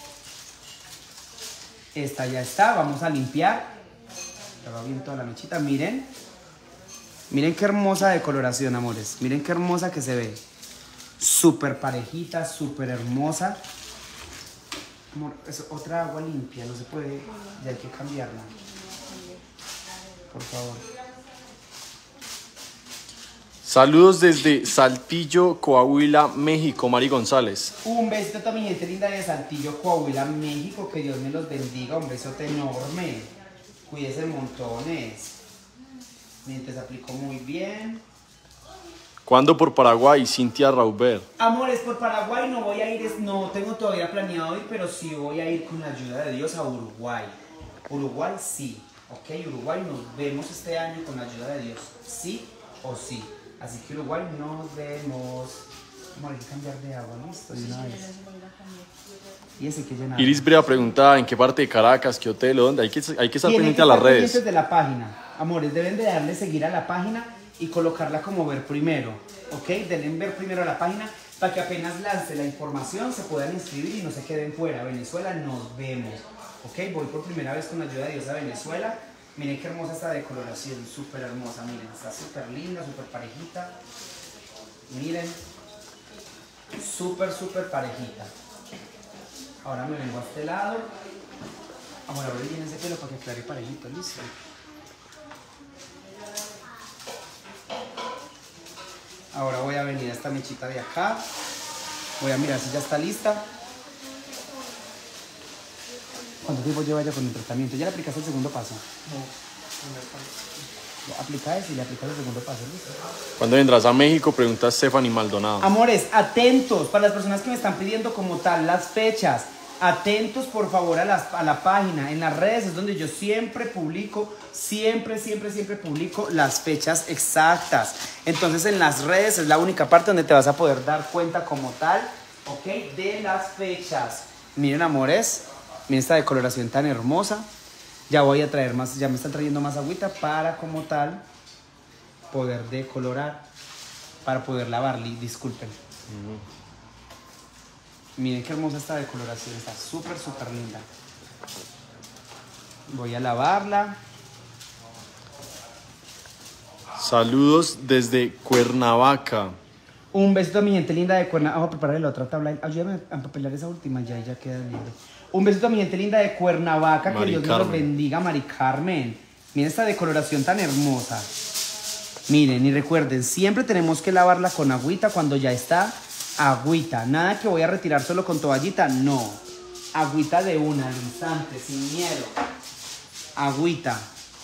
Esta ya está. Vamos a limpiar. Va bien toda la mechita, miren. Miren qué hermosa decoloración, amores. Miren qué hermosa que se ve. Súper parejita, súper hermosa. Amor, es otra agua limpia, no se puede. Ya hay que cambiarla. Por favor. Saludos desde Saltillo, Coahuila, México, Mari González. Un besito a mi gente linda de Saltillo, Coahuila, México. Que Dios me los bendiga. Un besote enorme. Cuídense montones. Mientras aplico muy bien. ¿Cuándo por Paraguay? Cintia Rauber. Amores, por Paraguay no voy a ir, no tengo todavía planeado ir, pero sí voy a ir con la ayuda de Dios a Uruguay. Uruguay sí, ok, Uruguay nos vemos este año con la ayuda de Dios, sí o sí. Así que Uruguay nos vemos. Vamos a cambiar de agua, listo, de una vez. Y ese que llenar. Iris Brea pregunta, ¿en qué parte de Caracas, qué hotel, dónde? Hay que estar pendiente a las redes. Pendientes de la página. Amores, deben de darle seguir a la página y colocarla como ver primero, ¿ok? Denle ver primero a la página para que apenas lance la información se puedan inscribir y no se queden fuera. Venezuela, nos vemos, ¿ok? Voy por primera vez con la ayuda de Dios a Venezuela. Miren qué hermosa esta decoloración, súper hermosa, miren, está súper linda, súper parejita. Miren, súper parejita. Ahora me vengo a este lado. Ahora viene ese pelo para que aclare parejito, listo. Ahora voy a venir a esta mechita de acá. Voy a mirar si ya está lista. ¿Cuánto tiempo lleva ya con el tratamiento? ¿Ya le aplicaste el segundo paso? No. Aplica ese y le aplica el segundo paso. ¿Listo? ¿Cuándo vendrás a México? Pregunta Stephanie Maldonado. Amores, atentos, para las personas que me están pidiendo como tal las fechas, atentos por favor a la página, en las redes es donde yo siempre publico, siempre publico las fechas exactas. Entonces en las redes es la única parte donde te vas a poder dar cuenta como tal, ok, de las fechas. Miren amores, miren esta decoloración tan hermosa. Ya voy a traer más, ya me están trayendo más agüita para como tal poder decolorar, para poder lavar, disculpen. Miren qué hermosa esta decoloración, está súper linda. Voy a lavarla. Saludos desde Cuernavaca. Un besito a mi gente linda de Cuernavaca. Vamos a preparar la otra tabla. Ayúdame a empapelar esa última, ya queda lindo. Un besito a mi gente linda de Cuernavaca. Mari que Dios me los Carmen. bendiga, Mari Carmen. Miren esta decoloración tan hermosa. Miren, y recuerden, siempre tenemos que lavarla con agüita cuando ya está agüita. Nada que voy a retirar solo con toallita, no. Agüita de una, al instante, sin miedo. Agüita.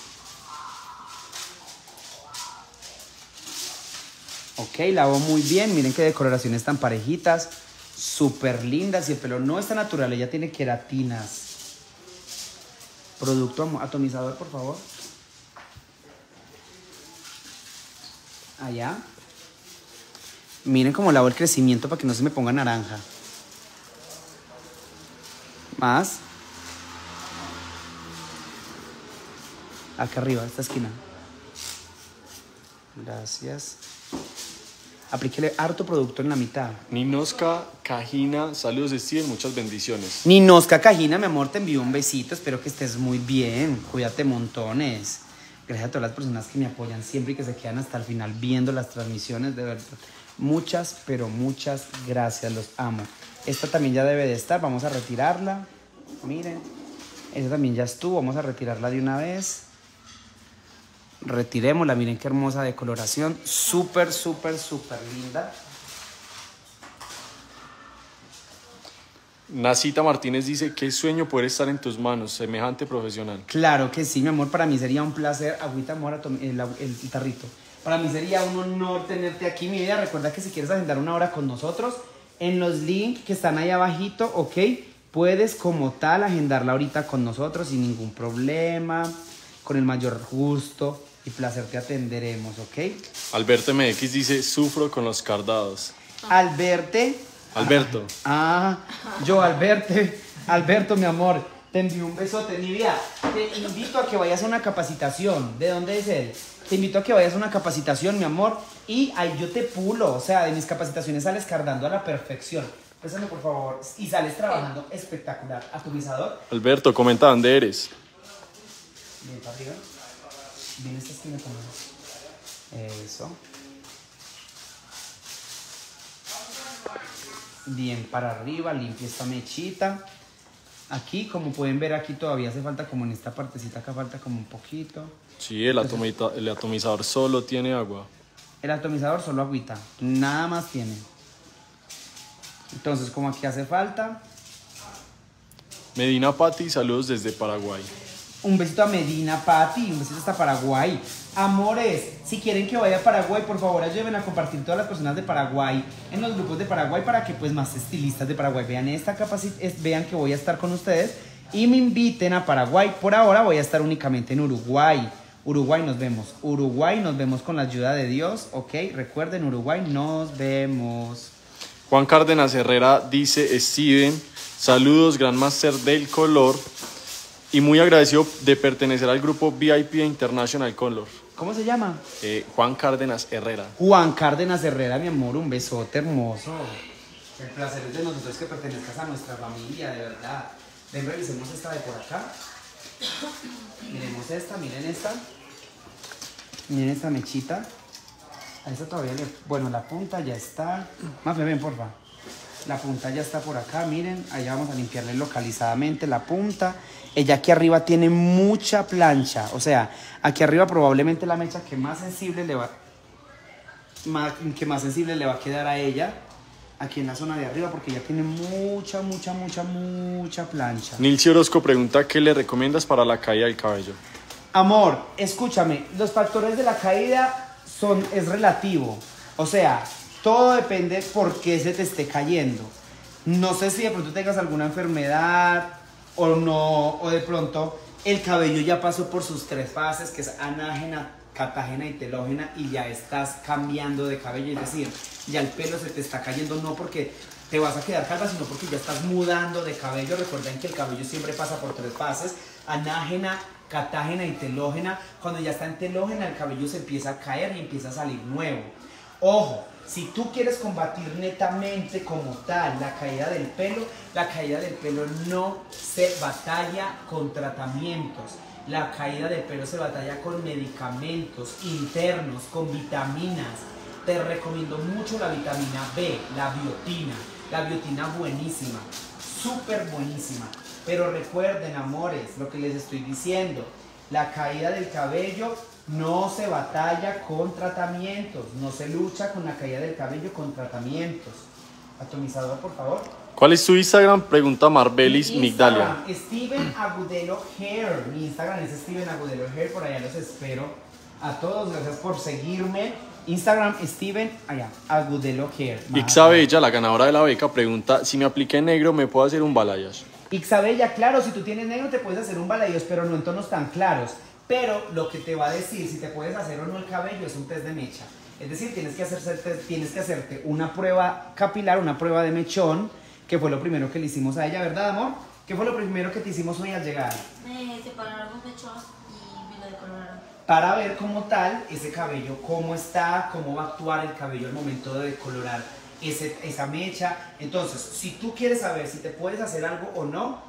Ok, lavo muy bien. Miren qué decoloraciones tan parejitas. Súper lindas. Y el pelo no está natural, ella tiene queratinas. Producto atomizador, por favor. Allá. Miren cómo lavo el crecimiento para que no se me ponga naranja. Más. Acá arriba, esta esquina. Gracias. Aplíquele harto producto en la mitad. Ninoska Cajina, saludos Steven, muchas bendiciones. Ninosca Cajina, mi amor, te envío un besito. Espero que estés muy bien. Cuídate montones. Gracias a todas las personas que me apoyan siempre y que se quedan hasta el final viendo las transmisiones. De verdad, muchas, pero muchas gracias. Los amo. Esta también ya debe de estar. Vamos a retirarla. Miren. Esta también ya estuvo. Vamos a retirarla de una vez. Retirémosla. Miren qué hermosa decoloración. Súper linda. Nacita Martínez dice, qué sueño poder estar en tus manos, semejante profesional. Claro que sí, mi amor. Para mí sería un placer. Agüita, amor, el tarrito. Para mí sería un honor tenerte aquí, mi vida. Recuerda que si quieres agendar una hora con nosotros, en los links que están ahí abajito, ok, puedes como tal agendarla ahorita con nosotros sin ningún problema, con el mayor gusto y placer te atenderemos, ok. Alberto MX dice, sufro con los cardados. Alberto, mi amor, te envío un besote. Mi vida, te invito a que vayas a una capacitación. ¿De dónde es él? Te invito a que vayas a una capacitación, mi amor, y ahí yo te pulo. O sea, de mis capacitaciones sales cardando a la perfección. Pésame, por favor. Y sales trabajando espectacular. Atomizador. Alberto, comenta dónde eres. Bien para arriba. Bien esta esquina también. Eso. Bien para arriba, limpia esta mechita. Aquí, como pueden ver, aquí todavía hace falta, como en esta partecita acá falta como un poquito. Sí, el atomizador solo tiene agua. El atomizador solo agüita, nada más tiene. Entonces, como aquí hace falta, Medina Patti, saludos desde Paraguay. un besito a Medina, Patti, un besito hasta Paraguay. Amores, si quieren que vaya a Paraguay, por favor ayúdenme a compartir todas las personas de Paraguay en los grupos de Paraguay para que pues más estilistas de Paraguay vean vean que voy a estar con ustedes y me inviten a Paraguay. Por ahora voy a estar únicamente en Uruguay. Uruguay nos vemos con la ayuda de Dios, ok. Recuerden, Uruguay nos vemos. Juan Cárdenas Herrera dice, Steven, saludos, Gran Master del Color. Y muy agradecido de pertenecer al grupo VIP International Color. ¿Cómo se llama? Juan Cárdenas Herrera. Juan Cárdenas Herrera, mi amor, un besote hermoso. El placer es de nosotros que pertenezcas a nuestra familia, de verdad. Ven, revisemos esta de por acá. Miremos esta, miren esta. Miren esta mechita. A esta todavía le... Bueno, la punta ya está. Mafe, ven, porfa. La punta ya está por acá, miren. Allá vamos a limpiarle localizadamente la punta. Ella aquí arriba tiene mucha plancha. O sea, aquí arriba probablemente la mecha que más sensible le va a quedar a ella. Aquí en la zona de arriba, porque ya tiene mucha plancha. Nilce Orozco pregunta, ¿qué le recomiendas para la caída del cabello? Amor, escúchame, los factores de la caída es relativo. O sea, todo depende por qué se te esté cayendo. No sé si de pronto tengas alguna enfermedad o no, o de pronto el cabello ya pasó por sus 3 fases, que es anágena, catágena y telógena, y ya estás cambiando de cabello, es decir, ya el pelo se te está cayendo, no porque te vas a quedar calva, sino porque ya estás mudando de cabello. Recuerden que el cabello siempre pasa por 3 fases, anágena, catágena y telógena. Cuando ya está en telógena, el cabello se empieza a caer y empieza a salir nuevo. Ojo, si tú quieres combatir netamente como tal la caída del pelo no se batalla con tratamientos. La caída del pelo se batalla con medicamentos internos, con vitaminas. Te recomiendo mucho la vitamina B, la biotina. La biotina buenísima, súper buenísima. Pero recuerden, amores, lo que les estoy diciendo. La caída del cabello no se batalla con tratamientos. No se lucha con la caída del cabello con tratamientos. Atomizador, por favor. ¿Cuál es tu Instagram? Pregunta Marbelis Mi Migdalia. Instagram, Steven Agudelo Hair. Mi Instagram es Steven Agudelo Hair. Por allá los espero a todos. Gracias por seguirme. Instagram Steven Agudelo Hair. Ixabella, la ganadora de la beca, pregunta: si me apliqué negro, ¿me puedo hacer un balayage? Ixabella, claro, si tú tienes negro te puedes hacer un balayage, pero no en tonos tan claros. Pero lo que te va a decir si te puedes hacer o no el cabello es un test de mecha. Es decir, tienes que hacerte una prueba capilar, una prueba de mechón, que fue lo primero que le hicimos a ella, ¿verdad, amor? ¿Qué fue lo primero que te hicimos hoy al llegar? Me separaron los mechones y me lo decoloraron. Para ver como tal ese cabello, cómo está, cómo va a actuar el cabello al momento de decolorar esa mecha. Entonces, si tú quieres saber si te puedes hacer algo o no,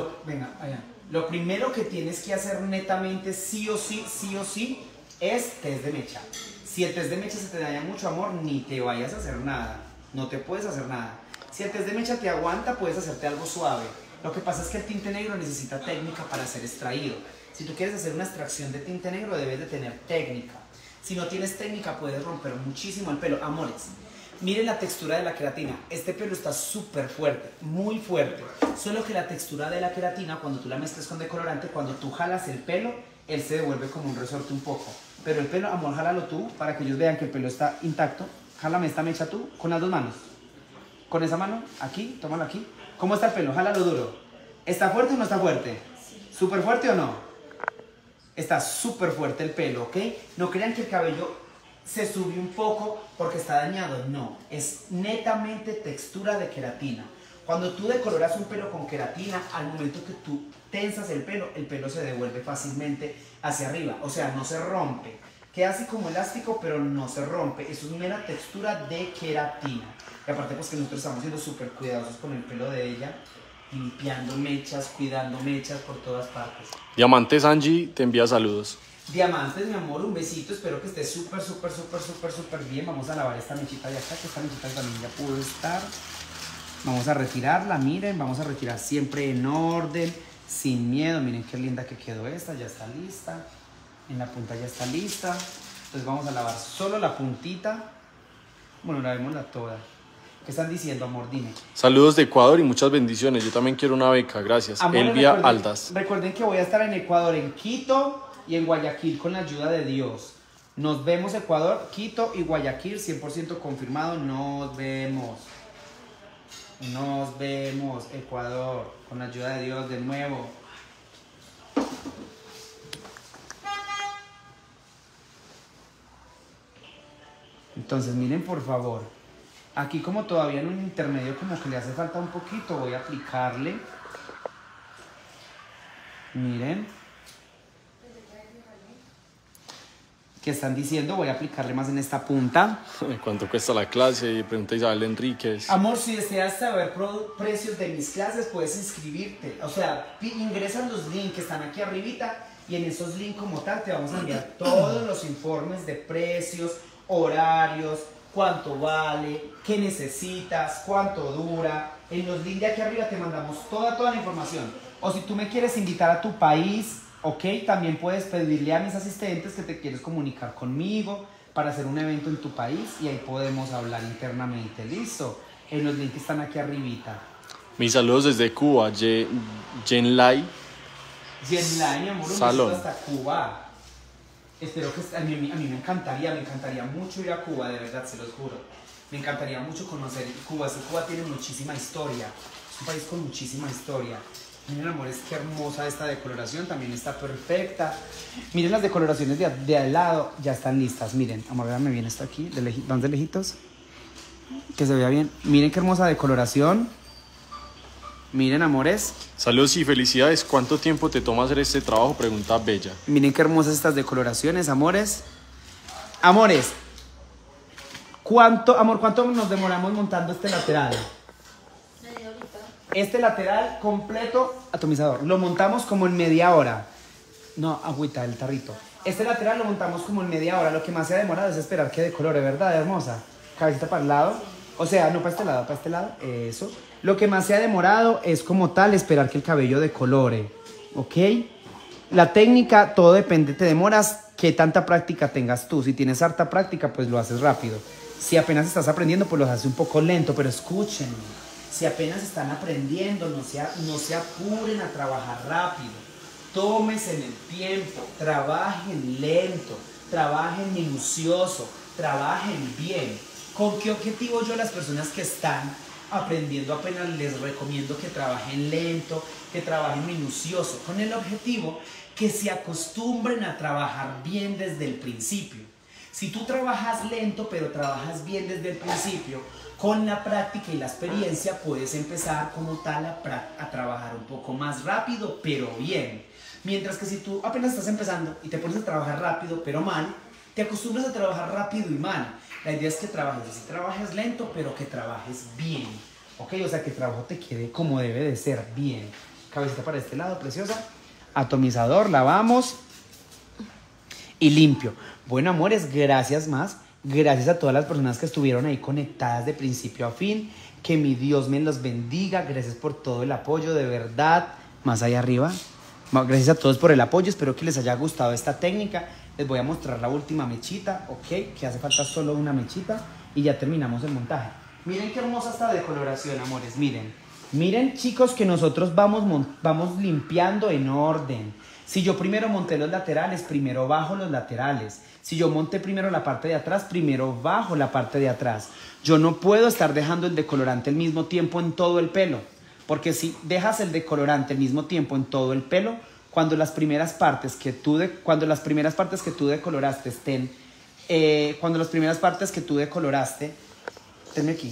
lo primero que tienes que hacer netamente sí o sí, es test de mecha. Si el test de mecha se te daña mucho, amor, ni te vayas a hacer nada. No te puedes hacer nada. Si el test de mecha te aguanta, puedes hacerte algo suave. Lo que pasa es que el tinte negro necesita técnica para ser extraído. Si tú quieres hacer una extracción de tinte negro, debes de tener técnica. Si no tienes técnica, puedes romper muchísimo el pelo. Amores, miren la textura de la queratina. Este pelo está súper fuerte, muy fuerte. Solo que la textura de la queratina, cuando tú la mezclas con decolorante, cuando tú jalas el pelo, él se devuelve como un resorte un poco. Pero el pelo, amor, jálalo tú para que ellos vean que el pelo está intacto. Jálame esta mecha tú con las 2 manos. Con esa mano, aquí, tómalo aquí. ¿Cómo está el pelo? Jálalo duro. ¿Está fuerte o no está fuerte? Sí. ¿Súper fuerte o no? Está súper fuerte el pelo, ¿ok? No crean que el cabello se sube un poco porque está dañado. No, es netamente textura de queratina. Cuando tú decoloras un pelo con queratina, al momento que tú tensas el pelo se devuelve fácilmente hacia arriba. O sea, no se rompe. Queda así como elástico, pero no se rompe. Es una mera textura de queratina. Y aparte, pues que nosotros estamos siendo súper cuidadosos con el pelo de ella, limpiando mechas, cuidando mechas por todas partes. Diamantes Angie te envía saludos. Diamantes, mi amor, un besito. Espero que estés súper bien. Vamos a lavar esta mechita de acá, que esta mechita también ya pudo estar. Vamos a retirarla, miren, vamos a retirar siempre en orden, sin miedo. Miren qué linda que quedó esta, ya está lista. En la punta ya está lista. Entonces vamos a lavar solo la puntita. Bueno, lavémosla toda. ¿Qué están diciendo, amor? Dime. Saludos de Ecuador y muchas bendiciones. Yo también quiero una beca, gracias. Amor, Elvia Aldas. Recuerden que voy a estar en Ecuador, en Quito y en Guayaquil con la ayuda de Dios. Nos vemos, Ecuador, Quito y Guayaquil, 100% confirmado. Nos vemos. Nos vemos, Ecuador, con la ayuda de Dios de nuevo. Entonces, miren, por favor. Aquí como todavía en un intermedio como que le hace falta un poquito, voy a aplicarle. Miren. ¿Qué están diciendo? Voy a aplicarle más en esta punta. ¿Cuánto cuesta la clase? Pregunta Isabel Enríquez. Amor, si deseas saber precios de mis clases, puedes inscribirte. O sea, ingresan los links que están aquí arribita y en esos links como tal te vamos a enviar todos los informes de precios, horarios, cuánto vale, qué necesitas, cuánto dura. En los links de aquí arriba te mandamos toda la información. O si tú me quieres invitar a tu país, ok, también puedes pedirle a mis asistentes que te quieres comunicar conmigo para hacer un evento en tu país y ahí podemos hablar internamente. ¿Listo? En los links que están aquí arribita. Mis saludos desde Cuba, Jen Lai. Jetline, amor, un Salón. besito hasta Cuba. Espero que a mí me encantaría mucho ir a Cuba, de verdad, se los juro. Me encantaría mucho conocer Cuba. Cuba tiene muchísima historia. Es un país con muchísima historia. Miren, amores, qué hermosa esta decoloración. También está perfecta. Miren las decoloraciones de al lado. Ya están listas. Miren, amor, véanme bien esto aquí. Van de lejitos. Que se vea bien. Miren qué hermosa decoloración. Miren, amores. Saludos y felicidades. ¿Cuánto tiempo te toma hacer este trabajo? Pregunta Bella. Miren qué hermosas estas decoloraciones, amores. Amores. ¿Cuánto nos demoramos montando este lateral? Media horita. Este lateral completo, atomizador, lo montamos como en media hora. No, agüita, el tarrito. Este lateral lo montamos como en media hora. Lo que más se ha demorado es esperar que decolore, ¿verdad, hermosa? Cabecita para el lado. O sea, no para este lado, eso. Lo que más se ha demorado es como tal esperar que el cabello decolore, ¿ok? La técnica, todo depende, te demoras qué tanta práctica tengas tú. Si tienes harta práctica, pues lo haces rápido. Si apenas estás aprendiendo, pues lo haces un poco lento, pero escúchenme. Si apenas están aprendiendo, no se apuren a trabajar rápido. Tómense el tiempo, trabajen lento, trabajen minucioso, trabajen bien. ¿Con qué objetivo yo a las personas que están aprendiendo apenas les recomiendo que trabajen lento, que trabajen minucioso? Con el objetivo que se acostumbren a trabajar bien desde el principio. Si tú trabajas lento pero trabajas bien desde el principio, con la práctica y la experiencia puedes empezar como tal a trabajar un poco más rápido pero bien. Mientras que si tú apenas estás empezando y te pones a trabajar rápido pero mal, te acostumbras a trabajar rápido y mal. La idea es que trabajes lento pero que trabajes bien, ¿ok? O sea, que el trabajo te quede como debe de ser, bien. Cabecita para este lado, preciosa. Atomizador, lavamos y limpio. Bueno, amores, gracias más. Gracias a todas las personas que estuvieron ahí conectadas de principio a fin. Que mi Dios me los bendiga. Gracias por todo el apoyo, de verdad. Más allá arriba. Gracias a todos por el apoyo. Espero que les haya gustado esta técnica. Les voy a mostrar la última mechita, ¿ok? Que hace falta solo una mechita y ya terminamos el montaje. Miren qué hermosa esta decoloración, amores. Miren. Miren, chicos, que nosotros vamos limpiando en orden. Si yo primero monté los laterales, primero bajo los laterales. Si yo monté primero la parte de atrás, primero bajo la parte de atrás. Yo no puedo estar dejando el decolorante al mismo tiempo en todo el pelo. Porque si dejas el decolorante al mismo tiempo en todo el pelo, cuando las primeras partes que tú decoloraste estén... cuando las primeras partes que tú decoloraste... Tenme aquí.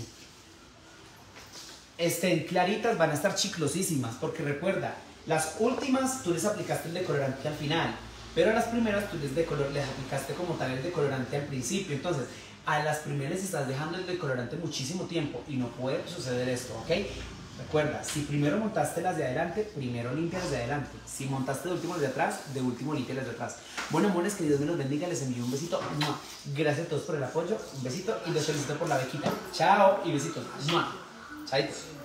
Estén claritas, van a estar chiclosísimas. Porque recuerda... Las últimas tú les aplicaste el decolorante al final, pero a las primeras tú les aplicaste como tal el decolorante al principio. Entonces, a las primeras estás dejando el decolorante muchísimo tiempo y no puede suceder esto, ¿ok? Recuerda, si primero montaste las de adelante, primero limpia las de adelante. Si montaste de último las de atrás, de último limpia las de atrás. Bueno, amores, que Dios me los bendiga, les envío un besito. Gracias a todos por el apoyo, un besito y los felicito por la bequita. Chao y besitos. Chaito.